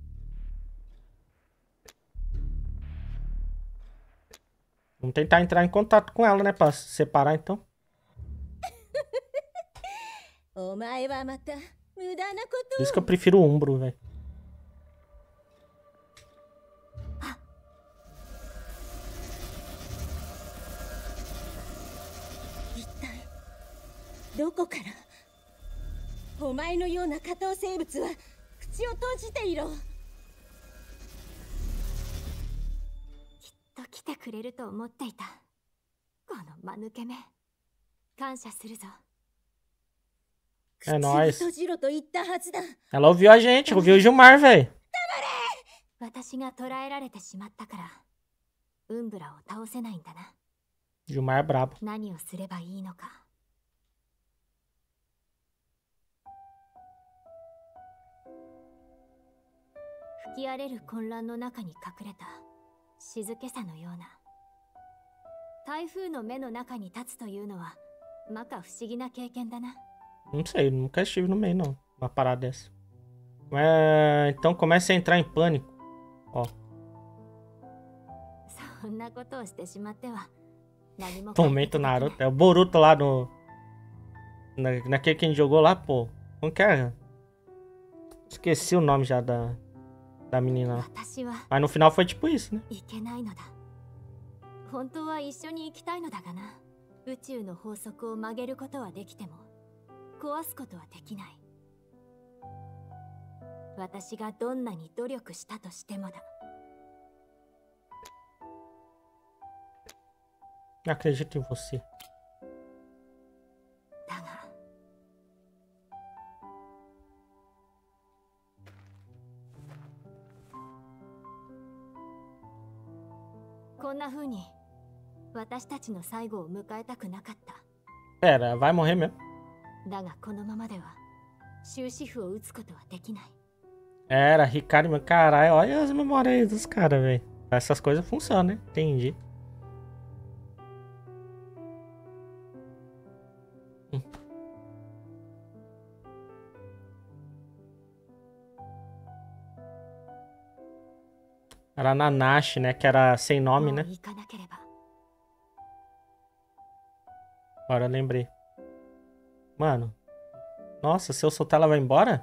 Speaker 1: Vamos tentar entrar em contato com ela, né? Pra se separar, então.
Speaker 2: お前はまた無駄なこ
Speaker 1: Por
Speaker 2: と
Speaker 1: isso que eu prefiro o Umbro, velho.
Speaker 2: 一体どこからお前のような下等生物は口を閉じていろ。きっと来てくれると思っていた。この間抜け目、感謝するぞ。
Speaker 1: É nóis.
Speaker 2: 口を閉じろと言ったはずだ。
Speaker 1: Ela ouviu a gente, ouviu o Gilmar, velho.
Speaker 2: 私が捕らえられてしまったからウンブラを倒せないんだな。
Speaker 1: Gilmar é brabo.
Speaker 2: 何をすればいいのか。吹き荒れる混乱の中に隠れた静けさのような。台風の目の中に立つというのは摩訶不思議な経験だな。
Speaker 1: Não sei, nunca estive no meio, não. Uma parada dessa. É, então comece a entrar em pânico. Ó.
Speaker 2: そんなことをしてしまっては何も。
Speaker 1: Momento Naruto. É o Boruto lá no... Na, naquele que a gente jogou lá, pô. Como que é? Esqueci o nome já da... Da menina lá.
Speaker 2: 私は
Speaker 1: Mas no final foi tipo isso, né?
Speaker 2: いけないのだ。本当は一緒に行きたいのだがな。宇宙の法則を曲げることはできても壊すことはできない。私がどんなに努力したとしてもだ。
Speaker 1: Não acredito em você.
Speaker 2: だがこんな風に私たちの最後を迎えたくなかった。
Speaker 1: Pera, vai morrer mesmo.
Speaker 2: だがこのままでは終止符を打つことはできない。
Speaker 1: Era, Ricardo, meu caralho. Olha as memórias aí dos caras, velho. Essas coisas funcionam, né? Entendi. Hum. Era Nanashi, né? Que era sem nome,
Speaker 2: もう
Speaker 1: né?
Speaker 2: 行かなければ。
Speaker 1: Agora eu lembrei. Mano. Nossa, se eu soltar ela vai embora?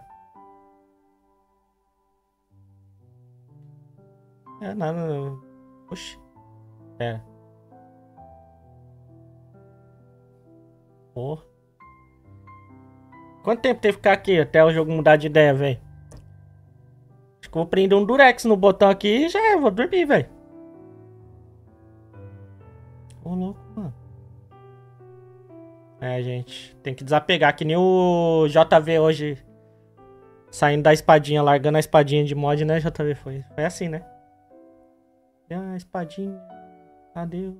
Speaker 1: É, nada. Oxi. Pera. Porra. Quanto tempo teve que ficar aqui até o jogo mudar de ideia, velho? Acho que eu vou prender um Durex no botão aqui e já é, vou dormir, velho. Ô, louco, mano. É, gente, tem que desapegar, que nem o J V hoje, saindo da espadinha, largando a espadinha de mod, né, J V? Foi, foi assim, né? Ah, espadinha, adeus.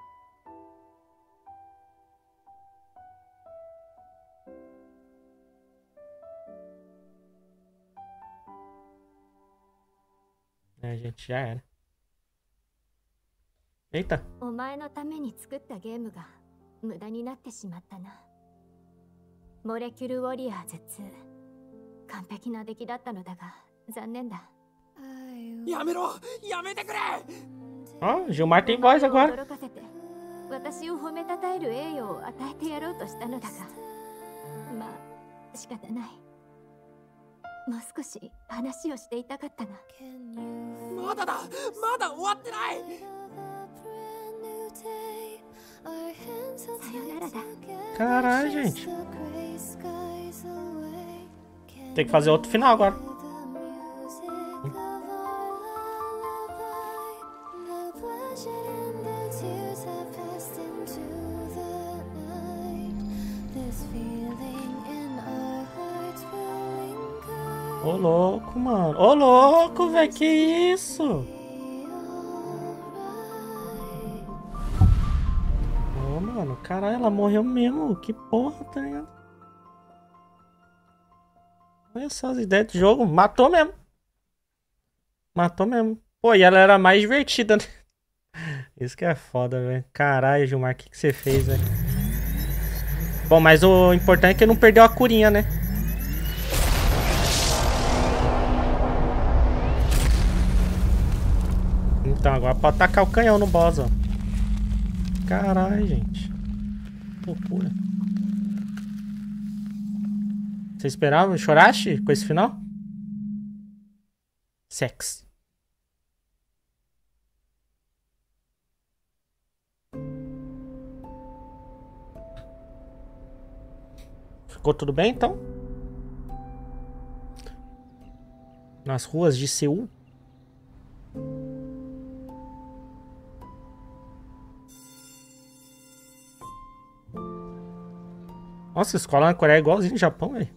Speaker 1: É, gente, já era. Eita.
Speaker 2: お前のために作ったゲームが無駄になってしまったな。モレキュルウォリアーズツー。完璧な出来だったのだが残念だ。
Speaker 5: やめろ、やめてくれ。
Speaker 1: Ó, Gilmar tem voz agora.
Speaker 2: 驚かせて私を褒めたたえる栄誉を与えてやろうとしたのだが、まあ仕方ない。もう少し話をしていたかったが。
Speaker 5: まだだ、まだ終わってない。
Speaker 2: さよならだ。
Speaker 1: Caralho, gente. Tem que fazer outro final agora. Ô louco, mano. Ô louco, velho. Que isso? Ô, mano. Caralho, ela morreu mesmo. Que porra, tá ligado? Olha só as ideias do jogo. Matou mesmo. Matou mesmo. Pô, e ela era mais divertida, né? Isso que é foda, velho. Caralho, Gilmar, o que, que você fez, velho? Bom, mas o importante é que ele não perdeu a curinha, né? Então, agora pode tacar o canhão no boss, ó. Caralho, gente. Loucura. Você esperava? Choraste com esse final? Sex. Ficou tudo bem, então? Nas ruas de Seul? Nossa, a escola na Coreia é igualzinho no Japão, velho.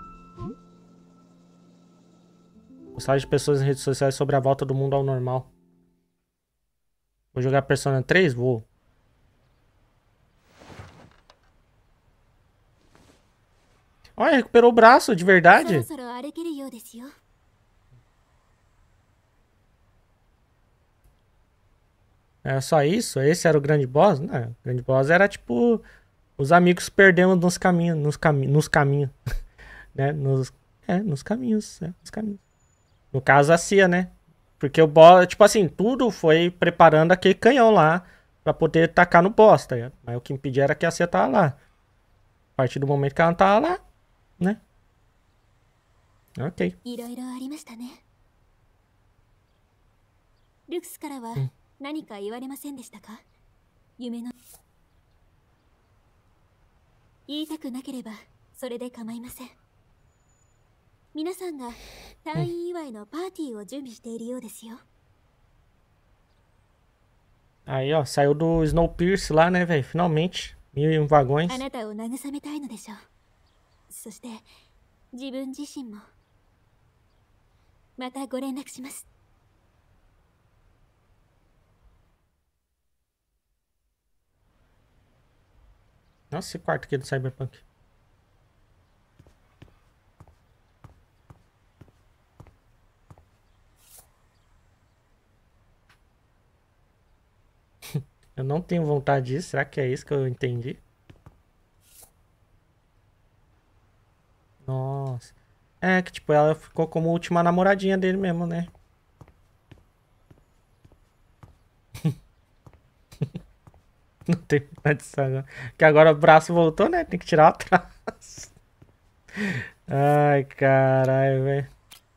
Speaker 1: Postagem de pessoas em redes sociais sobre a volta do mundo ao normal. Vou jogar Persona três? Vou. Olha, recuperou o braço, de verdade. Era só isso? Esse era o grande boss? Não, o grande boss era tipo... Os amigos perdendo nos caminhos. Nos, cami nos caminhos. né? Nos, é, nos caminhos. É, nos caminhos. No caso, a Cia, né? Porque o boss... Tipo assim, tudo foi preparando aquele canhão lá. Pra poder tacar no boss, tá ligado? Mas o que impedia era que a Cia tava lá. A partir do momento que ela não tava lá, né? Ok. Hum.
Speaker 2: 何か言われませんでしたか？夢の言いたくなければそれで構いません。皆さんが退院祝いのパーティーを準備しているようですよ。
Speaker 1: Aí, ó, saiu do Snowpiercer lá, né, velho? Finalmente. Mil e um vagões.
Speaker 2: あなたを慰めたいのでしょう。そして自分自身もまたご連絡します。
Speaker 1: Nossa, esse quarto aqui do Cyberpunk. Eu não tenho vontade disso. Será que é isso que eu entendi? Nossa. É que, tipo, ela ficou como última namoradinha dele mesmo, né? Não tem vontade disso agora. Porque agora o braço voltou, né? Tem que tirar atrás. Ai, caralho, velho.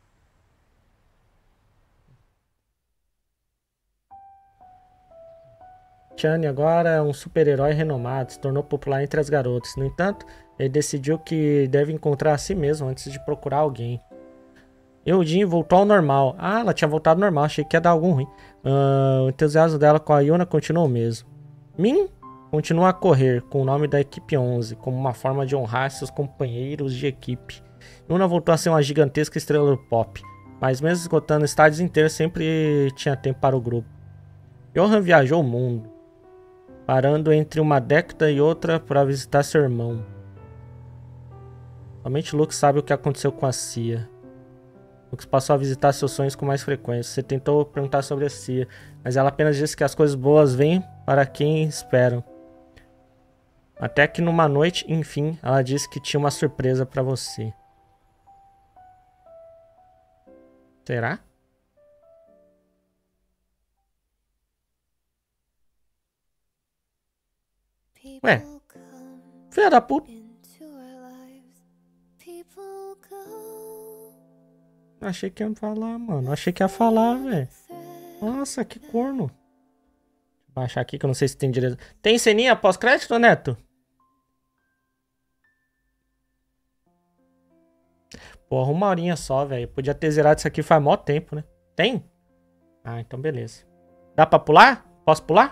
Speaker 1: Chani agora é um super-herói renomado, se tornou popular entre as garotas. No entanto, ele decidiu que deve encontrar a si mesmo antes de procurar alguém. Eugene voltou ao normal. Ah, ela tinha voltado ao normal, achei que ia dar algum ruim. Uh, o entusiasmo dela com a Yuna continua o mesmo. Min continua a correr com o nome da equipe onze, como uma forma de honrar seus companheiros de equipe. Yuna voltou a ser uma gigantesca estrela do pop, mas mesmo esgotando estádios inteiros, sempre tinha tempo para o grupo. Johan viajou o mundo, parando entre uma década e outra para visitar seu irmão. Somente Luke sabe o que aconteceu com a Cia. Luke passou a visitar seus sonhos com mais frequência. Você tentou perguntar sobre a Cia, mas ela apenas disse que as coisas boas vêm para quem esperam. Até que numa noite, enfim, ela disse que tinha uma surpresa para você. Será? Ué, filha da puta. Achei que ia falar, mano. Achei que ia falar, velho. Nossa, que corno. Deixa eu baixar aqui que eu não sei se tem direito. Tem ceninha pós-crédito, Neto? Porra, uma horinha só, velho. Podia ter zerado isso aqui faz mó tempo, né? Tem? Ah, então beleza. Dá pra pular? Posso pular?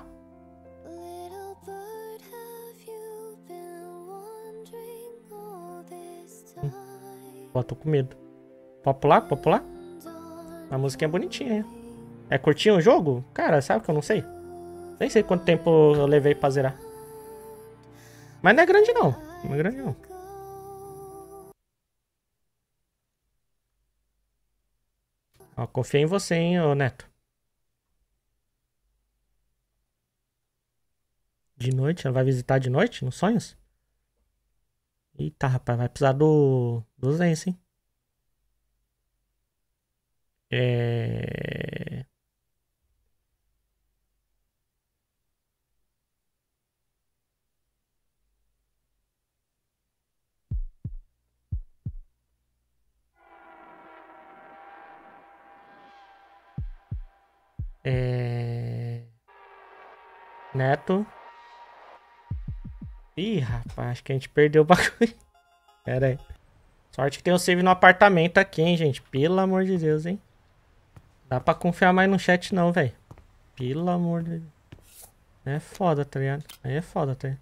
Speaker 1: Hum. Pô, tô com medo. Pode pular? Pode pular? A música é bonitinha, hein? É curtinho o jogo? Cara, sabe que eu não sei? Nem sei quanto tempo eu levei pra zerar. Mas não é grande não. Não é grande não. Ó, confiei em você, hein, ô Neto. De noite? Ela vai visitar de noite? Nos sonhos? Eita, rapaz, vai precisar do... do Zense, hein? É... É... Neto. Ih, rapaz, acho que a gente perdeu o bagulho. Pera aí. Sorte que tem o save no apartamento aqui, hein, gente. Pelo amor de Deus, hein. Dá pra confiar mais no chat não, velho. Pelo amor de Deus. É foda, tá ligado? Aí é foda, tá ligado?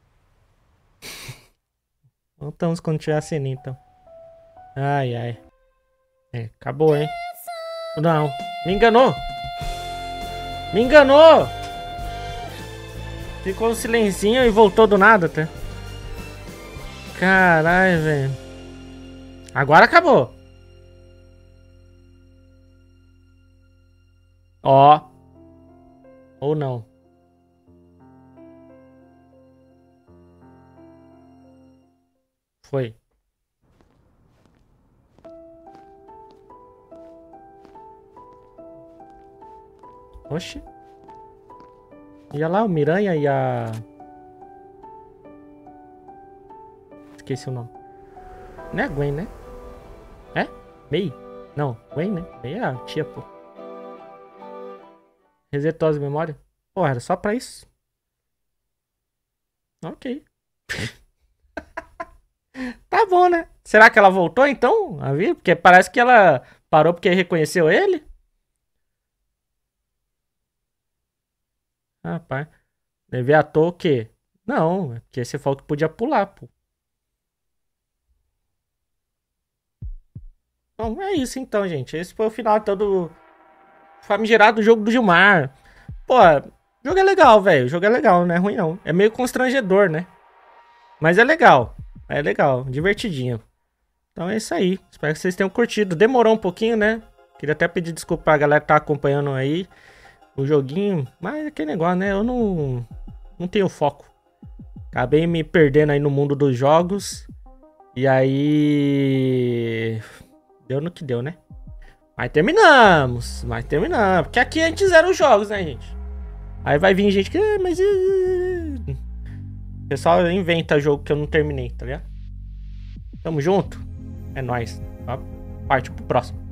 Speaker 1: Voltamos quando tiver a cena, então. Ai, ai. É, acabou, hein. Não, me enganou. Me enganou. Ficou um silencinho e voltou do nada, tá? Caralho, velho. Agora acabou. Ó. Ou não. Foi. Oxi. Ia lá o Miranha e a... Esqueci o nome. Não é a Gwen, né? É? Mei? Não, Gwen, né? Mei é a tia, pô. Resetou as memórias? Pô, era só pra isso. Ok. Tá bom, né? Será que ela voltou, então? A vir? Porque parece que ela parou porque reconheceu ele. Rapaz. Levei à toa o quê? Não, é porque você falou que podia pular, pô. Bom, é isso então, gente. Esse foi o final todo famigerado jogo do Gilmar. Pô, o jogo é legal, velho. O jogo é legal, não é ruim não. É meio constrangedor, né? Mas é legal. É legal, divertidinho. Então é isso aí. Espero que vocês tenham curtido. Demorou um pouquinho, né? Queria até pedir desculpa pra galera que tá acompanhando aí o joguinho. Mas é aquele negócio, né? Eu não, não tenho foco. Acabei me perdendo aí no mundo dos jogos. E aí... Deu no que deu, né? Mas terminamos. Mas terminamos. Porque aqui a gente zera os jogos, né, gente? Aí vai vir gente que... Ah, mas... O pessoal inventa jogo que eu não terminei, tá ligado? Tamo junto. É nóis. Parte pro próximo.